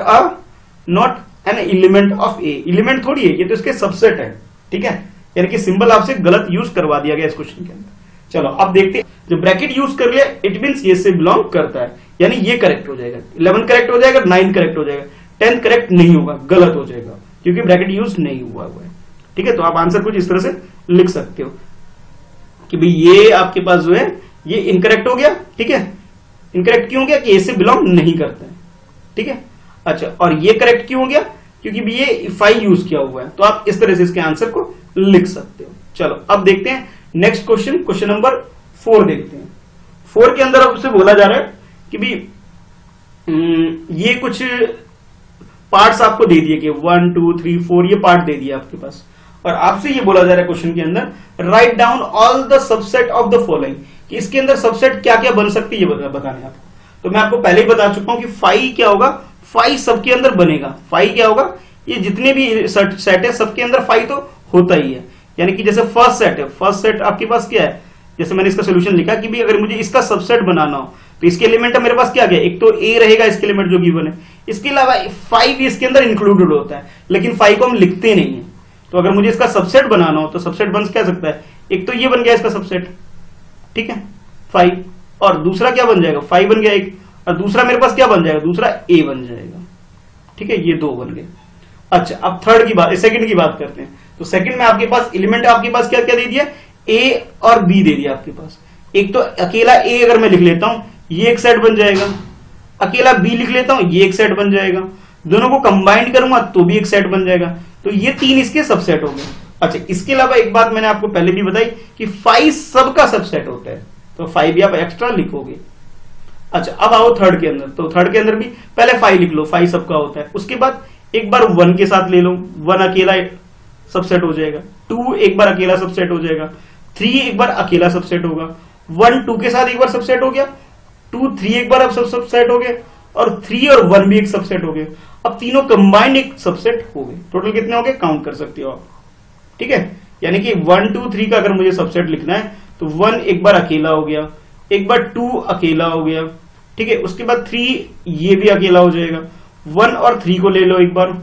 an element of A, element थोड़ी है, ये तो इसके सबसेट है, ठीक है। यानी कि सिंबल आपसे गलत यूज करवा दिया गया इस क्वेश्चन के अंदर। चलो अब देखते हैं, जो ब्रैकेट यूज कर लिया इट मींस ये से बिलोंग करता है, यानी ये करेक्ट हो जाएगा। 11 करेक्ट हो जाएगा, 9 करेक्ट हो जाएगा, 10 करेक्ट नहीं होगा, गलत हो जाएगा, क्योंकि ब्रैकेट यूज नहीं हुआ है, ठीक है। तो आप आंसर कुछ इस तरह से लिख सकते हो कि भाई ये आपके पास जो है ये इनकरेक्ट हो गया, ठीक है। इनकरेक्ट क्यों हो गया? कि ए से बिलोंग नहीं करते हैं, ठीक है। अच्छा, और ये करेक्ट क्यों हो गया? क्योंकि भी ये 5 यूज किया हुआ है। तो आप इस तरह से इसके आंसर को लिख सकते हो। चलो अब देखते हैं नेक्स्ट क्वेश्चन, क्वेश्चन नंबर 4 देखते हैं। 4 के अंदर आपसे बोला जा रहा है कि भी ये कुछ पार्ट्स आपको दे दिए कि 1 2 3 4 ये पार्ट दे दिया आपके पास, और आपसे ये बोला जा रहा है क्वेश्चन के अंदर write down all the subset of the following, कि इसके अंदर सबसेट क्या क्या बन सकती है ये बताने आपको। तो मैं आपको पहले ही बता चुका हूं कि 5 क्या होगा, 5 सबके अंदर बनेगा। 5 क्या होगा? ये जितने भी सेट है सबके अंदर 5 तो होता ही है। यानी कि जैसे फर्स्ट सेट है, फर्स्ट सेट आपके पास क्या है, जैसे मैंने इसका सोल्यूशन लिखा कि भी अगर मुझे इसका सबसेट बनाना हो तो इसके एलिमेंट मेरे पास क्या गया, एक तो ए रहेगा इसके एलिमेंट जो गिवन है, इसके अलावा 5 इसके अंदर इंक्लूडेड होता है, लेकिन 5 को हम लिखते नहीं है। तो अगर मुझे इसका सबसेट बनाना हो तो सबसेट बन क्या सकता है, एक तो ये बन गया इसका सबसेट, ठीक है 5, और दूसरा क्या बन जाएगा 5 बन गया एक, और दूसरा मेरे पास क्या बन जाएगा, दूसरा ए बन जाएगा, ठीक है, ये 2 बन गए। अच्छा अब थर्ड की बात, सेकंड की बात करते हैं। तो सेकंड में आपके पास एलिमेंट आपके पास क्या क्या दे दिया, ए और बी दे दिया आपके पास। एक तो अकेला ए अगर मैं लिख लेता हूं ये एक सेट बन जाएगा, अकेला बी लिख लेता हूं ये एक सेट बन जाएगा, दोनों को कंबाइंड करूंगा तो भी एक सेट बन जाएगा। तो ये 3 इसके सबसेट हो गए। अच्छा इसके अलावा एक बात मैंने आपको पहले भी बताई कि 5 सबका सबसेट होता है, तो 5 भी आप एक्स्ट्रा लिखोगे। अच्छा अब आओ थर्ड के अंदर। तो थर्ड के अंदर भी पहले 5 लिख लो, 5 सबका होता है। उसके बाद एक बार 1 के साथ ले लो, 1 अकेला सबसेट हो जाएगा, 2 एक बार अकेला सबसेट हो जाएगा, 3 एक बार अकेला सबसेट होगा, 1 2 के साथ एक बार सबसेट हो गया, 2 3 एक बार अब सबसेट हो गए, और 3 और 1 भी एक सबसेट हो गए। अब तीनों कंबाइंड एक सबसेट हो गए। टोटल कितने हो गए काउंट कर सकते हो आप, ठीक है। यानी कि 1 2 3 का अगर मुझे सबसेट लिखना है तो 1 एक बार अकेला हो गया, एक बार 2 अकेला हो गया, ठीक है। उसके बाद 3 ये भी अकेला हो जाएगा, 1 और 3 को ले लो एक बार,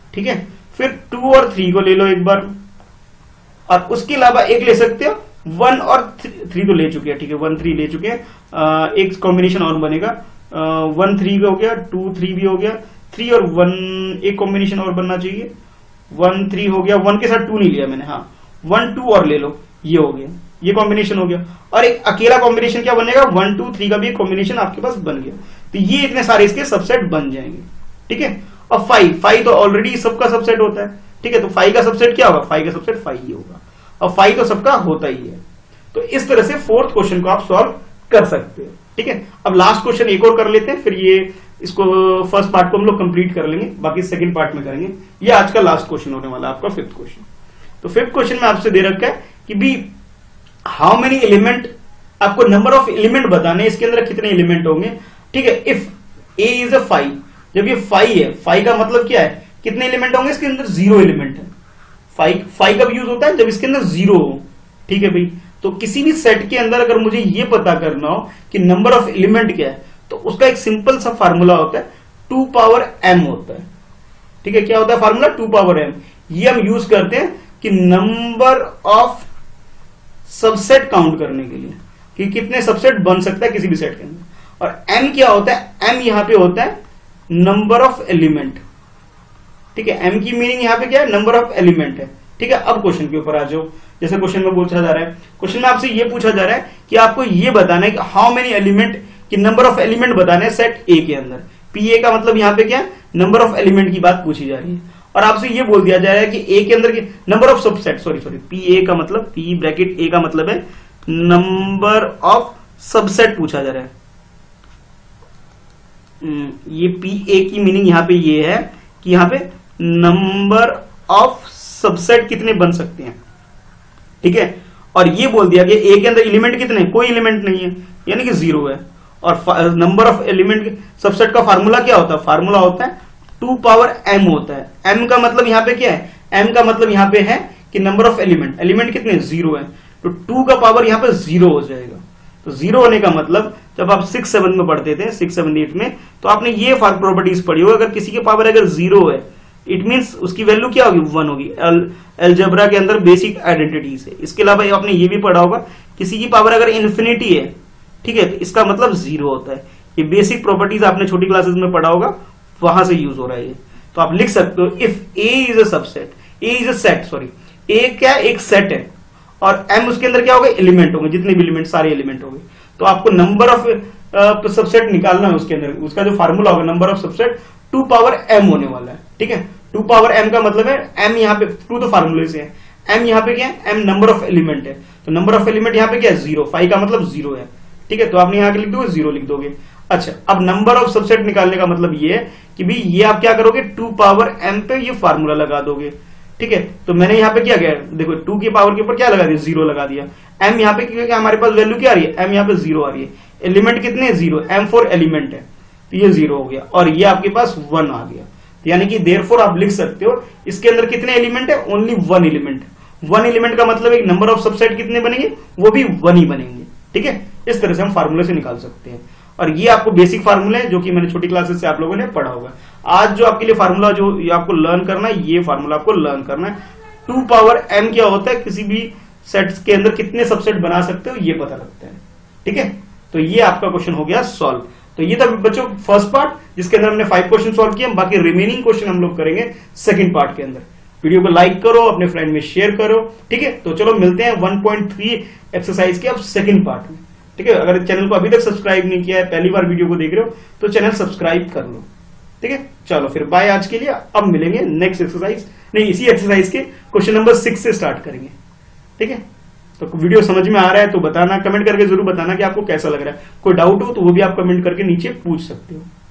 ठीक है। फिर 2 और 3 को ले लो एक बार, और उसके अलावा एक ले सकते हो 1 और 3 तो ले चुके हैं, ठीक है, 1 3 ले चुके हैं। एक कॉम्बिनेशन और बनेगा, 1 3 हो गया, 2 3 भी हो गया, 3 और 1 एक कॉम्बिनेशन और बनना चाहिए, 1 3 हो गया, 1 के साथ 2 नहीं लिया मैंने, हाँ 1 2 और ले लो, ये हो गया, ये कॉम्बिनेशन हो गया। और एक अकेला कॉम्बिनेशन क्या बनेगा, 1 2 3 का भी एक कॉम्बिनेशन आपके पास बन गया। तो ये इतने सारे इसके सबसेट बन जाएंगे, ठीक है। और 5 तो ऑलरेडी सबका सबसेट होता है, ठीक है, तो 5 का सबसेट क्या होगा, 5 का सबसेट 5 ही होगा, और 5 तो सबका होता ही है। तो इस तरह से फोर्थ क्वेश्चन को आप सॉल्व कर सकते हो, ठीक है। अब लास्ट क्वेश्चन एक और कर लेते हैं, फिर ये इसको फर्स्ट पार्ट को हम लोग कंप्लीट कर लेंगे, बाकी सेकंड पार्ट में करेंगे। ये आज का लास्ट क्वेश्चन होने वाला है आपका, फिफ्थ क्वेश्चन। तो फिफ्थ क्वेश्चन में आपसे दे रखा है कि भी हाउ मेनी एलिमेंट, आपको नंबर ऑफ एलिमेंट बताने, इसके अंदर कितने एलिमेंट होंगे, ठीक है। इफ ए इज अ 5, जब ये 5 है, 5 का मतलब क्या है, कितने एलिमेंट होंगे, इसके अंदर 0 एलिमेंट है। 5 कब यूज होता है, जब इसके अंदर 0 हो, ठीक है भाई। तो किसी भी सेट के अंदर अगर मुझे ये पता करना हो कि नंबर ऑफ एलिमेंट क्या है, तो उसका एक सिंपल सा फार्मूला होता है, 2 पावर m होता है, ठीक है। क्या होता है फार्मूला, 2 पावर m। ये हम यूज करते हैं कि नंबर ऑफ सबसेट काउंट करने के लिए, कि कितने सबसेट बन सकता है किसी भी सेट के अंदर। और m क्या होता है, m यहां पे होता है नंबर ऑफ एलिमेंट, ठीक है। m की मीनिंग यहां पे क्या है, नंबर ऑफ एलिमेंट है, ठीक है। अब क्वेश्चन के ऊपर आ जाओ। जैसे क्वेश्चन में पूछा जा रहा है, क्वेश्चन में आपसे ये पूछा जा रहा है कि आपको ये बताना है कि हाउ मेनी एलिमेंट, कि नंबर ऑफ एलिमेंट बताने हैं सेट ए के अंदर। पी ए का मतलब यहाँ पे क्या है, नंबर ऑफ एलिमेंट की बात पूछी जा रही है। और आपसे ये बोल दिया जा रहा है कि ए के अंदर की number of subset, sorry P A का मतलब, पी ब्रैकेट ए का मतलब है नंबर ऑफ सबसेट पूछा जा रहा है। ये पी ए की मीनिंग यहाँ पे ये है कि यहाँ पे नंबर ऑफ सबसेट कितने बन सकते हैं, ठीक है। और ये बोल दिया कि ए के अंदर एलिमेंट कितने, कोई एलिमेंट नहीं है, यानी कि 0 है। और नंबर ऑफ एलिमेंट सबसेट का फार्मूला क्या होता है, फार्मूला होता है 2 पावर m होता है। m का मतलब यहाँ पे क्या है, m का मतलब यहाँ पे है कि नंबर ऑफ एलिमेंट, एलिमेंट कितने 0 है, तो 2 का पावर यहाँ पे 0 हो जाएगा। तो 0 होने का मतलब, जब आप 6 7 में पढ़ते थे, 6 7 8 में, तो आपने ये प्रॉपर्टीज पढ़ी हो, अगर किसी के पावर अगर 0 है, इट मींस उसकी वैल्यू क्या होगी, 1 होगी। अलजेब्रा के अंदर बेसिक आइडेंटिटीज है। इसके अलावा आपने ये भी पढ़ा होगा, किसी की पावर अगर इन्फिनिटी है, ठीक है, तो इसका मतलब 0 होता है। ये बेसिक प्रॉपर्टीज आपने छोटी क्लासेस में पढ़ा होगा, वहां से यूज हो रहा है ये। तो आप लिख सकते हो if A is a subset, A is a subset, sorry A क्या एक सेट है, और m उसके अंदर क्या होगा, एलिमेंट होंगे, जितने भी एलिमेंट सारे एलिमेंट होंगे। तो आपको नंबर ऑफ सबसेट निकालना है उसके अंदर, उसका जो फार्मूला होगा number of subset 2 power m होने वाला है, ठीक है। 2 पावर m का मतलब है m यहाँ पे 2 तो फार्मूले से है, m यहाँ पे क्या है, m नंबर ऑफ एलिमेंट है। तो नंबर ऑफ एलिमेंट यहाँ पे क्या है, 0, 5 का मतलब 0 है, ठीक है। तो आपने यहाँ लिख दोगे 0 लिख दोगे। अच्छा, अब नंबर ऑफ सबसेट निकालने का मतलब ये है कि भाई ये आप क्या करोगे, 2 पावर m पे ये फार्मूला लगा दोगे, ठीक है। तो मैंने यहाँ पे क्या किया, देखो 2 की पावर के ऊपर क्या लगा दिया, 0 लगा दिया। m यहाँ पे क्या, हमारे पास वैल्यू क्या आ रही है, m यहाँ पे 0 आ रही है। एलिमेंट कितने, 0, m 4 एलिमेंट है, तो ये 0 हो गया, और ये आपके पास 1 आ गया। यानी कि देयरफॉर आप लिख सकते हो इसके अंदर कितने एलिमेंट है, ओनली 1 एलिमेंट। 1 एलिमेंट का मतलब एक नंबर ऑफ सबसेट कितने बनेंगे, वो भी 1 ही बनेंगे, ठीक है। इस तरह से हम फार्मूले से निकाल सकते हैं। और ये आपको बेसिक फार्मूला है जो कि मैंने छोटी क्लासेस से आप लोगों ने पढ़ा होगा। आज जो आपके लिए फार्मूला जो ये आपको लर्न करना है, ये फार्मूला आपको लर्न करना है। 2 पावर m क्या होता है, किसी भी सेट के अंदर कितने सबसेट बना सकते हो ये पता लगता है, ठीक है। तो ये आपका क्वेश्चन हो गया सॉल्व। तो ये था बच्चों फर्स्ट पार्ट, जिसके अंदर हमने 5 क्वेश्चन सॉल्व किए। बाकी रिमेनिंग क्वेश्चन हम लोग करेंगे सेकंड पार्ट के अंदर। वीडियो को लाइक करो, अपने फ्रेंड में शेयर करो, ठीक है। तो चलो मिलते हैं 1.3 एक्सरसाइज के अब सेकंड पार्ट में, ठीक है। अगर चैनल को अभी तक सब्सक्राइब नहीं किया है, पहली बार वीडियो को देख रहे हो, तो चैनल सब्सक्राइब कर लो, ठीक है। चलो फिर बाय आज के लिए। अब मिलेंगे नेक्स्ट एक्सरसाइज, नहीं इसी एक्सरसाइज के क्वेश्चन नंबर 6 से स्टार्ट करेंगे, ठीक है। तो वीडियो समझ में आ रहा है तो बताना, कमेंट करके जरूर बताना कि आपको कैसा लग रहा है। कोई डाउट हो तो वो भी आप कमेंट करके नीचे पूछ सकते हो।